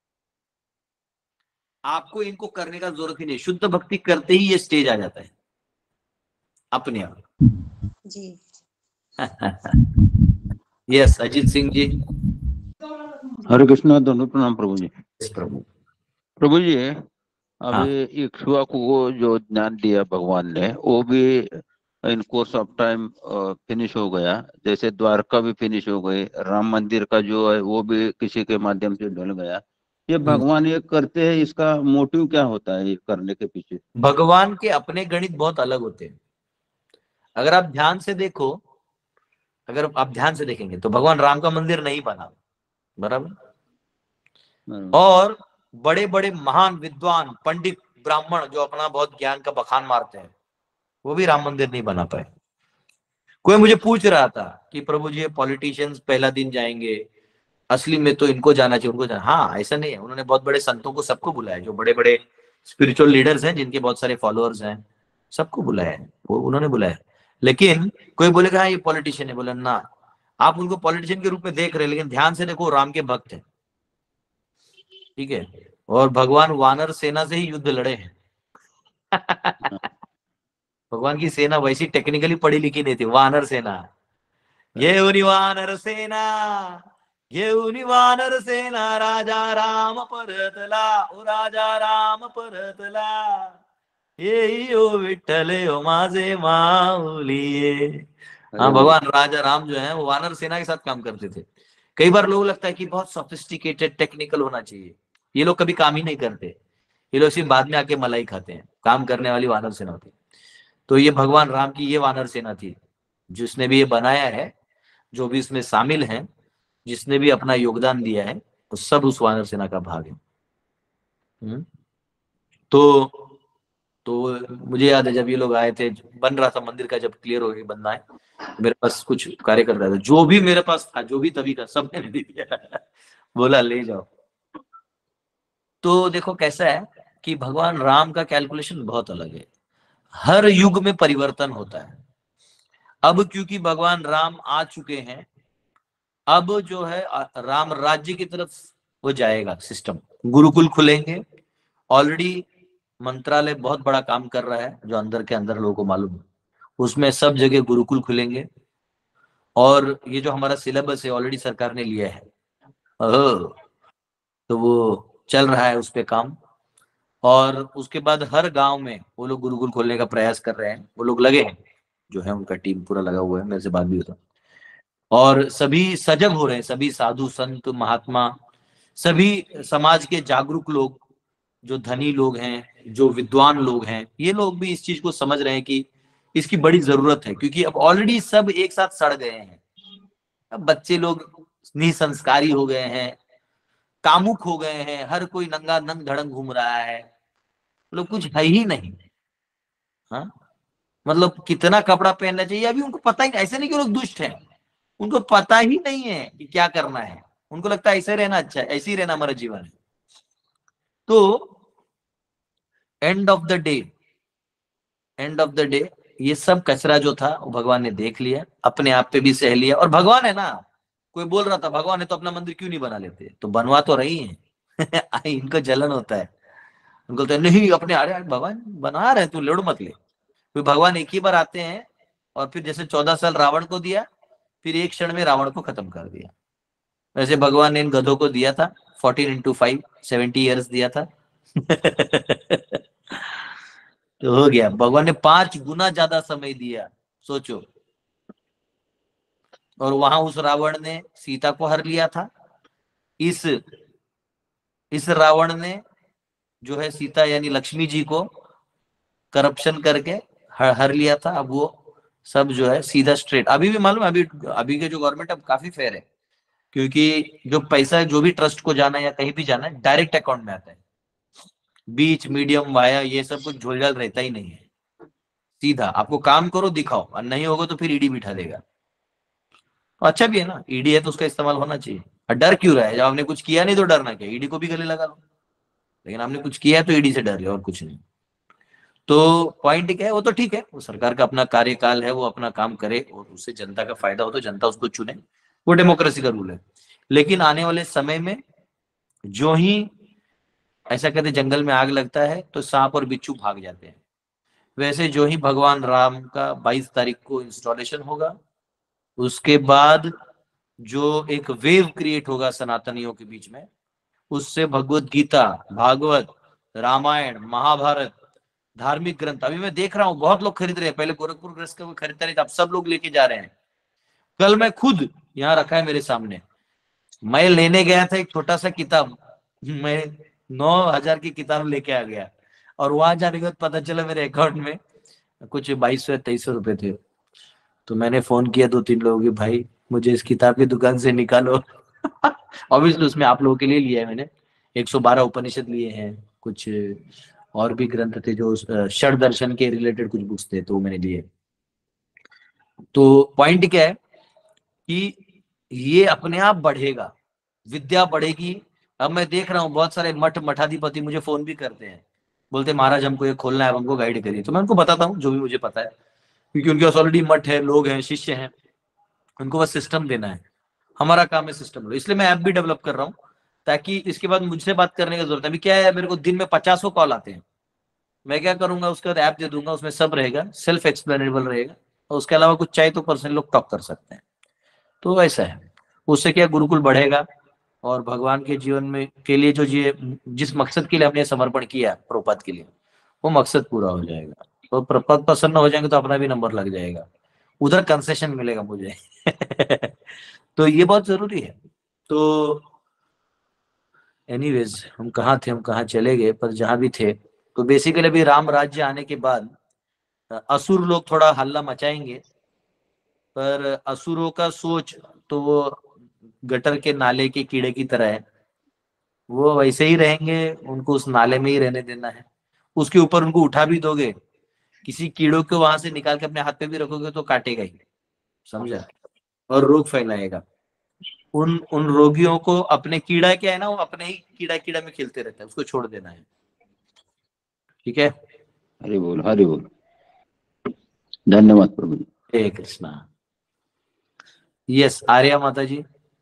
आपको इनको करने का जरूरत ही नहीं, शुद्ध भक्ति करते ही ये स्टेज आ जाता है अपने आप। जी यस अजीत सिंह जी। हरे कृष्णा, दोनों प्रणाम प्रभु जी। प्रभु प्रभु जी, हाँ। अभी इक्ष्वाकु को जो ज्ञान दिया भगवान ने, वो भी in course of time finish हो गया। जैसे द्वारका भी फिनिश हो गई, राम मंदिर का जो है वो भी किसी के माध्यम से ढल गया। ये भगवान ये करते हैं, इसका मोटिव क्या होता है ये करने के पीछे? भगवान के अपने गणित बहुत अलग होते हैं। अगर आप ध्यान से देखो, अगर आप ध्यान से देखेंगे तो भगवान राम का मंदिर नहीं बना, बराबर। और बड़े बड़े महान विद्वान पंडित ब्राह्मण जो अपना बहुत ज्ञान का बखान मारते हैं, वो भी राम मंदिर नहीं बना पाए। कोई मुझे पूछ रहा था कि प्रभु जी पॉलिटिशियंस पहला दिन जाएंगे, असली में तो इनको जाना चाहिए, उनको जाना। हाँ, ऐसा नहीं है। उन्होंने बहुत बड़े संतों को सबको बुलाया, जो बड़े बड़े स्पिरिचुअल लीडर्स हैं, जिनके बहुत सारे फॉलोअर्स हैं, सबको बुलाया है, वो उन्होंने बुलाया। लेकिन कोई बोलेगा हाँ ये पॉलिटिशियन है, बोले ना, आप उनको पॉलिटिशियन के रूप में देख रहे हैं, लेकिन ध्यान से देखो राम के भक्त हैं, ठीक है। और भगवान वानर सेना से ही युद्ध लड़े हैं। भगवान की सेना वैसी टेक्निकली पढ़ी लिखी नहीं थी, वानर सेना। ये उनी वानर सेना, ये उनी वानर सेना, राजा राम परतला, ओ राजा राम परतला, ये ओ विठ्ठल ओ माझे माऊली। हाँ, भगवान राजा राम जो है वो वानर सेना के साथ काम करते थे। कई बार लोग लगता है कि बहुत सोफिस्टिकेटेड टेक्निकल होना चाहिए, ये लोग कभी काम ही नहीं करते, ये लोग सिर्फ बाद में आके मलाई खाते हैं। काम करने वाली वानर सेना होती। तो ये भगवान राम की ये वानर सेना थी, जिसने भी ये बनाया है, जो भी इसमें शामिल है, जिसने भी अपना योगदान दिया है, तो सब उस वानर सेना का भाग है। तो तो मुझे याद है जब ये लोग आए थे, बन रहा था मंदिर का, जब क्लियर हो गया बनना है, मेरे पास कुछ कार्य कर रहा था, जो भी मेरे पास था, जो भी तभी का, सब मैंने दे दिया। बोला ले जाओ। तो देखो कैसा है कि भगवान राम का कैलकुलेशन बहुत अलग है। हर युग में परिवर्तन होता है। अब क्योंकि भगवान राम आ चुके हैं, अब जो है राम राज्य की तरफ वो जाएगा सिस्टम। गुरुकुल खुलेंगे, ऑलरेडी मंत्रालय बहुत बड़ा काम कर रहा है, जो अंदर के अंदर लोगों को मालूम है। उसमें सब जगह गुरुकुल खुलेंगे, और ये जो हमारा सिलेबस है ऑलरेडी सरकार ने लिया है, तो वो चल रहा है उस पे काम। और उसके बाद हर गांव में वो लोग गुरुकुल खोलने का प्रयास कर रहे हैं, वो लोग लगे हैं, जो है उनका टीम पूरा लगा हुआ है, मेरे से बात भी होता। और सभी सजग हो रहे हैं, सभी साधु संत महात्मा, सभी समाज के जागरूक लोग, जो धनी लोग हैं, जो विद्वान लोग हैं, ये लोग भी इस चीज को समझ रहे हैं कि इसकी बड़ी जरूरत है। क्योंकि अब ऑलरेडी सब एक साथ सड़ गए हैं। अब बच्चे लोग निसंस्कारी हो गए हैं, कामुक हो गए हैं, हर कोई नंगा नंग धड़ंग घूम रहा है, मतलब कुछ है ही नहीं। हाँ, मतलब कितना कपड़ा पहनना चाहिए अभी उनको पता ही नहीं। ऐसे नहीं कि लोग दुष्ट हैं, उनको पता ही नहीं है कि क्या करना है। उनको लगता है ऐसे रहना अच्छा है, ऐसे ही रहना हमारा जीवन है। तो end of the day end of the day ये सब कचरा जो था वो भगवान ने देख लिया, अपने आप पे भी सह लिया। और भगवान है ना, कोई बोल रहा था भगवान है तो अपना मंदिर क्यों नहीं बना लेते, तो बनवा तो रही है। इनको जलन होता है, उनको बोलते नहीं अपने, अरे भगवान बना रहे, तू लड़ मत ले। फिर भगवान एक ही बार आते हैं, और फिर जैसे चौदह साल रावण को दिया, फिर एक क्षण में रावण को खत्म कर दिया। वैसे भगवान ने इन गधों को दिया था fourteen into five seventy years दिया था। तो हो गया, भगवान ने पांच गुना ज्यादा समय दिया, सोचो। और वहां उस रावण ने सीता को हर लिया था, इस इस रावण ने जो है सीता यानी लक्ष्मी जी को करप्शन करके हर, हर लिया था। अब वो सब जो है सीधा स्ट्रेट, अभी भी मालूम है, अभी अभी के जो गवर्नमेंट अब काफी फेयर है, क्योंकि जो पैसा जो भी ट्रस्ट को जाना है या कहीं भी जाना है डायरेक्ट अकाउंट में आता है। बीच मीडियम वाया ये सब कुछ झोलझाल रहता ही नहीं है, सीधा आपको काम करो दिखाओ, और नहीं होगा तो फिर ईडी बिठा देगा। अच्छा भी है ना, ईडी है तो उसका इस्तेमाल होना चाहिए। और डर क्यों रहा है, जब आपने कुछ किया नहीं तो डरना क्या, ईडी को भी गले लगा लो। लेकिन आपने कुछ किया है तो ईडी से डर रहे, और कुछ नहीं। तो पॉइंट क्या है, वो तो ठीक है, वो सरकार का अपना कार्यकाल है, वो अपना काम करे और उससे जनता का फायदा हो तो जनता उसको चुने, वो डेमोक्रेसी का रूल है। लेकिन आने वाले समय में जो ही ऐसा कहते जंगल में आग लगता है तो सांप और बिच्छू भाग जाते हैं, वैसे जो ही भगवान राम का बाईस तारीख को इंस्टॉलेशन होगा, उसके बाद जो एक वेव क्रिएट होगा सनातनियों के बीच में, उससे भगवत गीता, भागवत, रामायण, महाभारत, धार्मिक ग्रंथ, अभी मैं देख रहा हूँ बहुत लोग खरीद रहे हैं, पहले गोरखपुर ग्रस्त का कोई खरीदता नहीं था, अब सब लोग लेके जा रहे हैं। कल मैं खुद यहाँ रखा है मेरे सामने, मैं लेने गया था एक छोटा सा किताब, मैं नौ हजार की किताब लेके आ गया और वहां जाने के बाद पता चला मेरे अकाउंट में कुछ बाईस सौ तेईस सौ रुपए थे। तो मैंने फोन किया दो तीन लोगों के, भाई मुझे इस किताब की दुकान से निकालो। ऑब्वियसली उसमें आप लोगों के लिए लिया है मैंने, एक सौ बारह उपनिषद लिए हैं, कुछ और भी ग्रंथ थे जो षड दर्शन के रिलेटेड कुछ बुक्स थे, तो मैंने लिए। तो पॉइंट क्या है कि ये अपने आप बढ़ेगा, विद्या बढ़ेगी। अब मैं देख रहा हूँ बहुत सारे मठ मठाधिपति मुझे फोन भी करते हैं, बोलते महाराज हमको ये खोलना है, हमको गाइड करिए। तो मैं उनको बताता हूँ जो भी मुझे पता है, क्योंकि उनके पास ऑलरेडी मठ है, लोग हैं, शिष्य हैं, उनको बस सिस्टम देना है। हमारा काम है सिस्टम लो, इसलिए मैं ऐप भी डेवलप कर रहा हूँ ताकि इसके बाद मुझसे बात करने की जरूरत है। अभी क्या है, मेरे को दिन में पचासों कॉल आते हैं, मैं क्या करूंगा, उसके बाद ऐप दे दूंगा, उसमें सब रहेगा, सेल्फ एक्सप्लेनेबल रहेगा, और उसके अलावा कुछ चाहिए तो पर्सनल लोग टॉक कर सकते हैं। तो ऐसा है, उससे क्या गुरुकुल बढ़ेगा और भगवान के जीवन में के लिए जो जी जिस मकसद के लिए हमने समर्पण किया प्रभुपाद के लिए, वो मकसद पूरा हो जाएगा। तो प्रभुपाद प्रसन्न हो जाएंगे तो अपना भी नंबर लग जाएगा, उधर कंसेशन मिलेगा मुझे। तो ये बहुत जरूरी है। तो एनीवेज हम कहाँ थे, हम कहाँ चले गए, पर जहां भी थे, तो बेसिकली अभी राम राज्य आने के बाद असुर लोग थोड़ा हल्ला मचाएंगे, पर असुरों का सोच तो वो गटर के नाले के कीड़े की तरह है, वो वैसे ही रहेंगे, उनको उस नाले में ही रहने देना है। उसके ऊपर उनको उठा भी दोगे, किसी कीड़ों को वहां से निकाल के अपने हाथ पे भी रखोगे तो काटेगा ही, समझा, और रोग फैलाएगा। उन उन रोगियों को अपने कीड़ा क्या है ना, वो अपने ही कीड़ा कीड़ा में खेलते रहता है, उसको छोड़ देना है। ठीक है, हरि बोल, हरि बोल, धन्यवाद प्रभु जी। हे कृष्णा। यस, आर्या माता जी।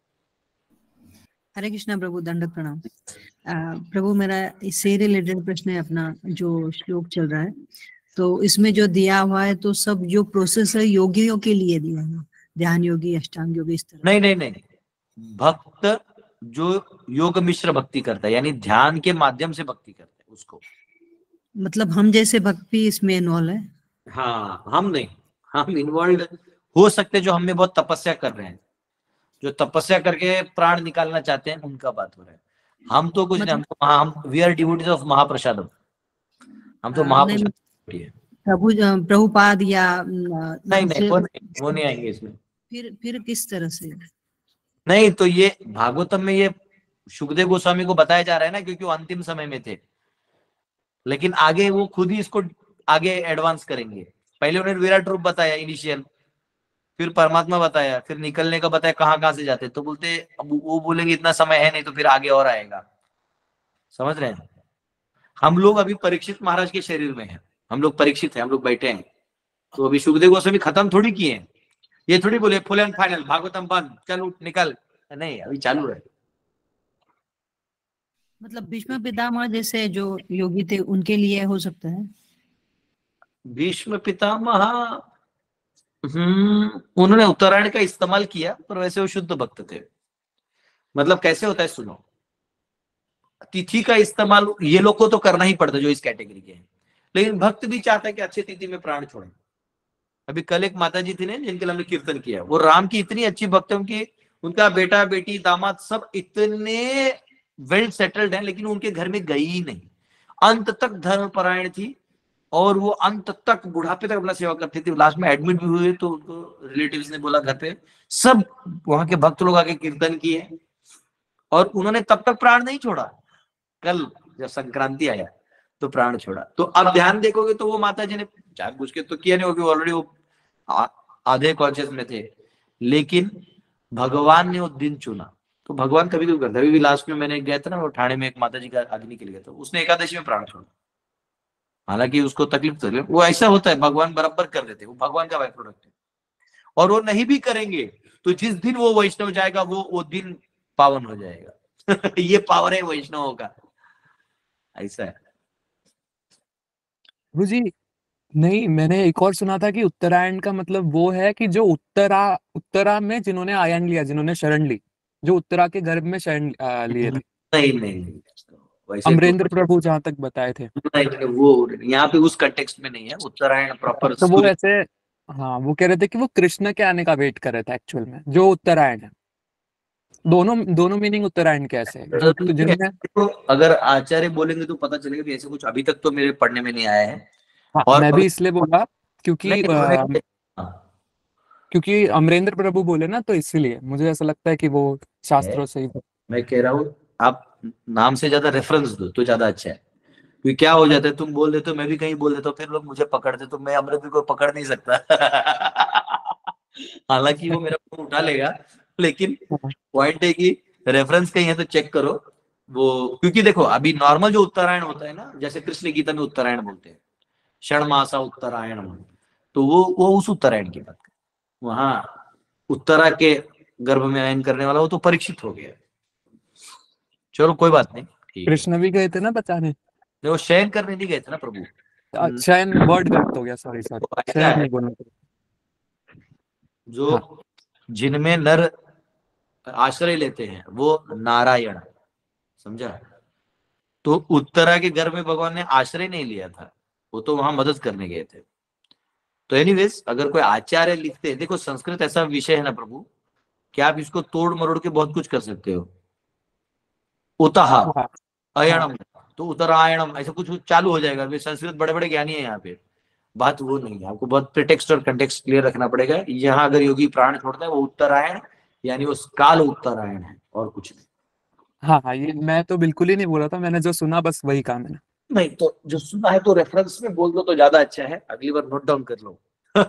हरे कृष्णा प्रभु, दंडक प्रणाम। प्रभु मेरा इससे रिलेटेड प्रश्न है, अपना जो श्लोक चल रहा है तो इसमें जो दिया हुआ है तो सब जो प्रोसेस है योगियों के लिए दिया है, ध्यान योगी, अष्टांग योगी, इस तरह। नहीं नहीं नहीं, भक्त जो योग मिश्र भक्ति करता है, यानी ध्यान के माध्यम से भक्ति करता है उसको, मतलब हम जैसे भक्त भी इसमें इन्वॉल्व है? हाँ, हम नहीं, हम इन्वॉल्व हो सकते जो हमें बहुत तपस्या कर रहे हैं, जो तपस्या करके प्राण निकालना चाहते हैं, उनका बात हो रहा है। हम तो कुछ मतलब, नहीं, हम तो हम वी आर डिवोटीज ऑफ महाप्रसाद, हम तो महाप्रसाद है। प्रभु प्रभुपाद या नहीं नहीं वो नहीं, वो नहीं आएंगे इसमें। फिर फिर किस तरह से? नहीं, तो ये भागवतम में ये सुखदेव गोस्वामी को बताया जा रहा है ना, क्योंकि वो अंतिम समय में थे, लेकिन आगे वो खुद ही इसको आगे एडवांस करेंगे। पहले उन्होंने विराट रूप बताया इनिशियल, फिर परमात्मा बताया, फिर निकलने का बताया कहाँ कहाँ से जाते, तो बोलते अब वो बोलेंगे इतना समय है नहीं, तो फिर आगे और आएगा, समझ रहे हैं। हम लोग अभी परीक्षित महाराज के शरीर में हैं, हम लोग परीक्षित हैं, हम लोग बैठे हैं, तो अभी सुखदेव गोस्वामी खत्म थोड़ी किए हैं, ये थोड़ी बोले फुल एंड फाइनल भागवतम बंद, चल उठ निकल, नहीं, अभी चालू है। मतलब भीष्म पितामह जैसे जो योगी थे उनके लिए हो सकता है? भीष्म पितामह, हम्म उन्होंने उत्तरायण का इस्तेमाल किया, पर वैसे वो शुद्ध भक्त थे। मतलब कैसे होता है सुनो, तिथि का इस्तेमाल ये लोग को तो करना ही पड़ता है जो इस कैटेगरी के हैं, लेकिन भक्त भी चाहता है कि अच्छी तिथि में प्राण छोड़े। अभी कल एक माता जी थी ने जिनके हमने कीर्तन किया, वो राम की इतनी अच्छी भक्त है, उनकी उनका बेटा बेटी दामाद सब इतने वेल सेटल्ड हैं, लेकिन उनके घर में गई ही नहीं, अंत तक धर्मपरायण थी, और वो अंत तक बुढ़ापे तक अपना सेवा करती थी। लास्ट में एडमिट भी हुए तो उनको रिलेटिव्स ने बोला घर पे, सब वहां के भक्त लोग आके कीर्तन किए, और उन्होंने तब तक प्राण नहीं छोड़ा। कल जब संक्रांति आया तो प्राण छोड़ा। तो अब ध्यान देखोगे तो वो माता जी ने जानबूझ के तो किया नहीं, होगी ऑलरेडी वो आधे कॉन्शियस में थे, लेकिन भगवान ने वो दिन चुना। तो भगवान कभी कभी करता है। अभी भी लास्ट में मैंने गया था ना, वो ठाणे में एक माता जी का अग्नि के लिए, तो उसने एकादशी में प्राण छोड़ा। हालांकि उसको तकलीफ तकलीफ वो ऐसा होता है, भगवान बराबर कर देते, वो भगवान का बाई प्रोडक्ट है। और वो नहीं भी करेंगे तो जिस दिन वो वैष्णव जाएगा वो वो दिन पावन हो जाएगा। ये पावर है वैष्णवों का, ऐसा है। प्रभु जी नहीं, मैंने एक और सुना था कि उत्तरायण का मतलब वो है कि जो उत्तरा उत्तरा में जिन्होंने आयन लिया, जिन्होंने शरण ली, जो उत्तरा के गर्भ में शरण आ, लिए थे। नहीं नहीं नहीं, वैसे अमरेंद्र प्रभु जहां तक बताए थे। नहीं, नहीं, वो यहाँ पे उस कंटेक्स्ट में नहीं है उत्तरायण प्रॉपर। तो वो ऐसे, हाँ वो कह रहे थे कि वो कृष्ण के आने का वेट कर रहे थे एक्चुअल में, जो उत्तरायण है। दोनों दोनों मीनिंग उत्तरायण कैसे है? जो तो जिनमें तो अगर आचार्य बोलेंगे तो पता चलेगा भी ऐसे कुछ अभी तक तो मेरे पढ़ने में नहीं आया है। हाँ, और मैं भी इसलिए बोला क्योंकि नहीं, आ, क्योंकि अमरेंद्र प्रभु बोले ना, तो इसलिए मुझे ऐसा लगता है कि वो शास्त्रों से ही। मैं कह रहा हूँ आप नाम से ज्यादा रेफरेंस दो तो ज्यादा अच्छा है, क्योंकि क्या हो जाता है तुम बोल देते हो, मैं भी कहीं बोल देता हूँ, फिर लोग मुझे पकड़ते, तो मैं अमरेंद्र को पकड़ नहीं सकता। हालांकि वो मेरा फोन उठा लेगा, लेकिन पॉइंट है कि रेफरेंस कहीं है तो चेक करो वो। क्योंकि देखो अभी नॉर्मल जो उत्तरायण होता है ना, जैसे कृष्ण गीता में उत्तरायण बोलते हैं, षण मासा उत्तरायण, तो वो वो उस उत्तरायण की बात है। वहां उत्तरा के गर्भ में आयन करने वाला वो तो परीक्षित हो गया। चलो कोई बात नहीं, कृष्ण भी गए थे ना बचाने, वो शयन करने नहीं गए थे ना प्रभु। शयन वर्ड गलत हो गया, सॉरी सॉरी, शयन नहीं बोलना। जो हाँ। जिनमें नर आश्रय लेते हैं वो नारायण, समझा? तो उत्तरा के गर्भ में भगवान ने आश्रय नहीं लिया था, वो तो वहां मदद करने गए थे। तो एनीवेज अगर कोई आचार्य लिखते हैं, देखो संस्कृत ऐसा विषय है ना प्रभु कि आप इसको तोड़ मरोड़ के बहुत कुछ कर सकते हो। उतहा अयणम तो उत्तरायणम, ऐसा कुछ चालू हो जाएगा। संस्कृत बड़े बड़े ज्ञानी है यहाँ पे, बात वो नहीं है। आपको बहुत प्रीटेक्स्ट और कंटेक्स्ट क्लियर रखना पड़ेगा। यहाँ अगर योगी प्राण छोड़ता है वो उत्तरायण यानी वो काल उत्तरायण है और कुछ नहीं। हाँ हाँ, ये मैं तो बिल्कुल ही नहीं बोला था, मैंने जो सुना बस वही कहा मैंने। नहीं तो जो सुना है तो रेफरेंस में बोल दो तो ज्यादा अच्छा है, अगली बार नोट डाउन कर लो।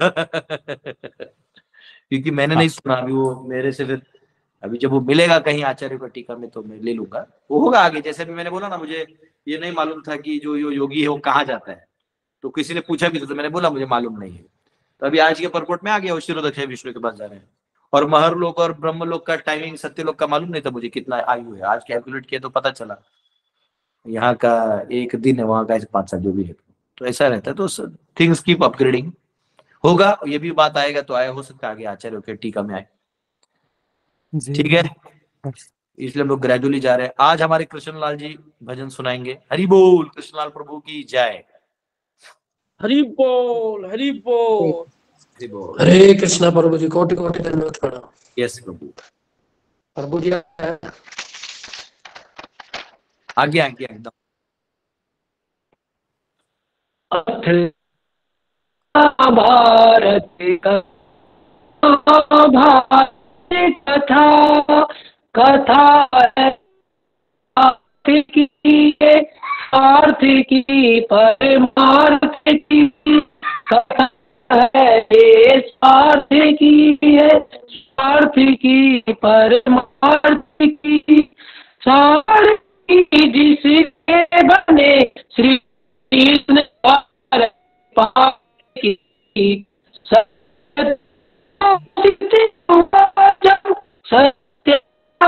क्योंकि मैंने नहीं सुना अभी, वो मेरे से फिर अभी जब वो मिलेगा कहीं आचार्य को टीका में तो मैं ले लूंगा, वो होगा आगे। जैसे भी मैंने बोला ना, मुझे ये नहीं मालूम था कि जो यो योगी है वो कहाँ जाता है, तो किसी ने पूछा भी था तो मैंने बोला मुझे मालूम नहीं है। तो अभी आज के परपोर्ट में आ गया, शिरोदक्ष विष्णु के पास जा रहे हैं। और महर लोक और ब्रह्म लोक का टाइमिंग सत्य लोक का मालूम नहीं था मुझे कितना आयु है, आज कैलकुलेट किया तो पता चला यहाँ का एक दिन है, वहां का पांच साल जो भी है। तो ऐसा रहता है, तो थिंग्स कीप अपग्रेडिंग। होगा ये भी बात आएगा तो आया, हो सकता है आगे आचार्य के टीका में आए, ठीक है। इसलिए हम लोग ग्रेजुअली जा रहे हैं। आज हमारे कृष्णलाल जी भजन सुनाएंगे। हरि बोल, कृष्णलाल प्रभु की जय। हरि बोल, हरि बोल, हरि बोल। हरे कृष्णा प्रभु जी, कोटि कोटि धन्यवाद प्रणाम। यस प्रभु। प्रभु जी आगे आगे एकदम। भारत का भारत कथा कथा की अर्थ की परमार्थ की कथा है, स्वार्थ की है स्वार्थ की परमार्थ की सार जिसके बने श्री कृष्ण की सत्य सत्य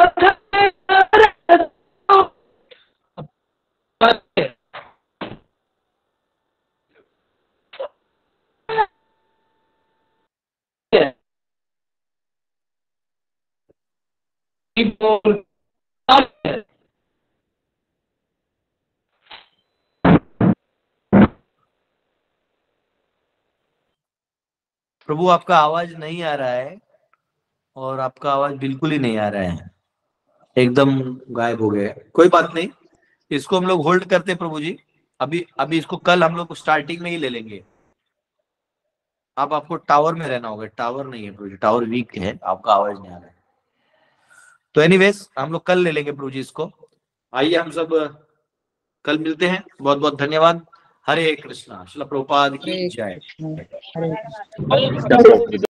प्रभु आपका आवाज नहीं आ रहा है, और आपका आवाज बिल्कुल ही नहीं आ रहा है, एकदम गायब हो गया। कोई बात नहीं, इसको हम लोग होल्ड करते हैं प्रभु जी। अभी अभी इसको कल हम लोग स्टार्टिंग में ही ले लेंगे। अब आपको टावर में रहना होगा, टावर नहीं है प्रभु जी, टावर वीक है, आपका आवाज नहीं आ रहा है। तो एनीवेज हम लोग कल ले लेंगे प्रभु जी इसको। आइए हम सब कल मिलते हैं। बहुत बहुत धन्यवाद। हरे कृष्णा। श्रील प्रभुपाद की जय।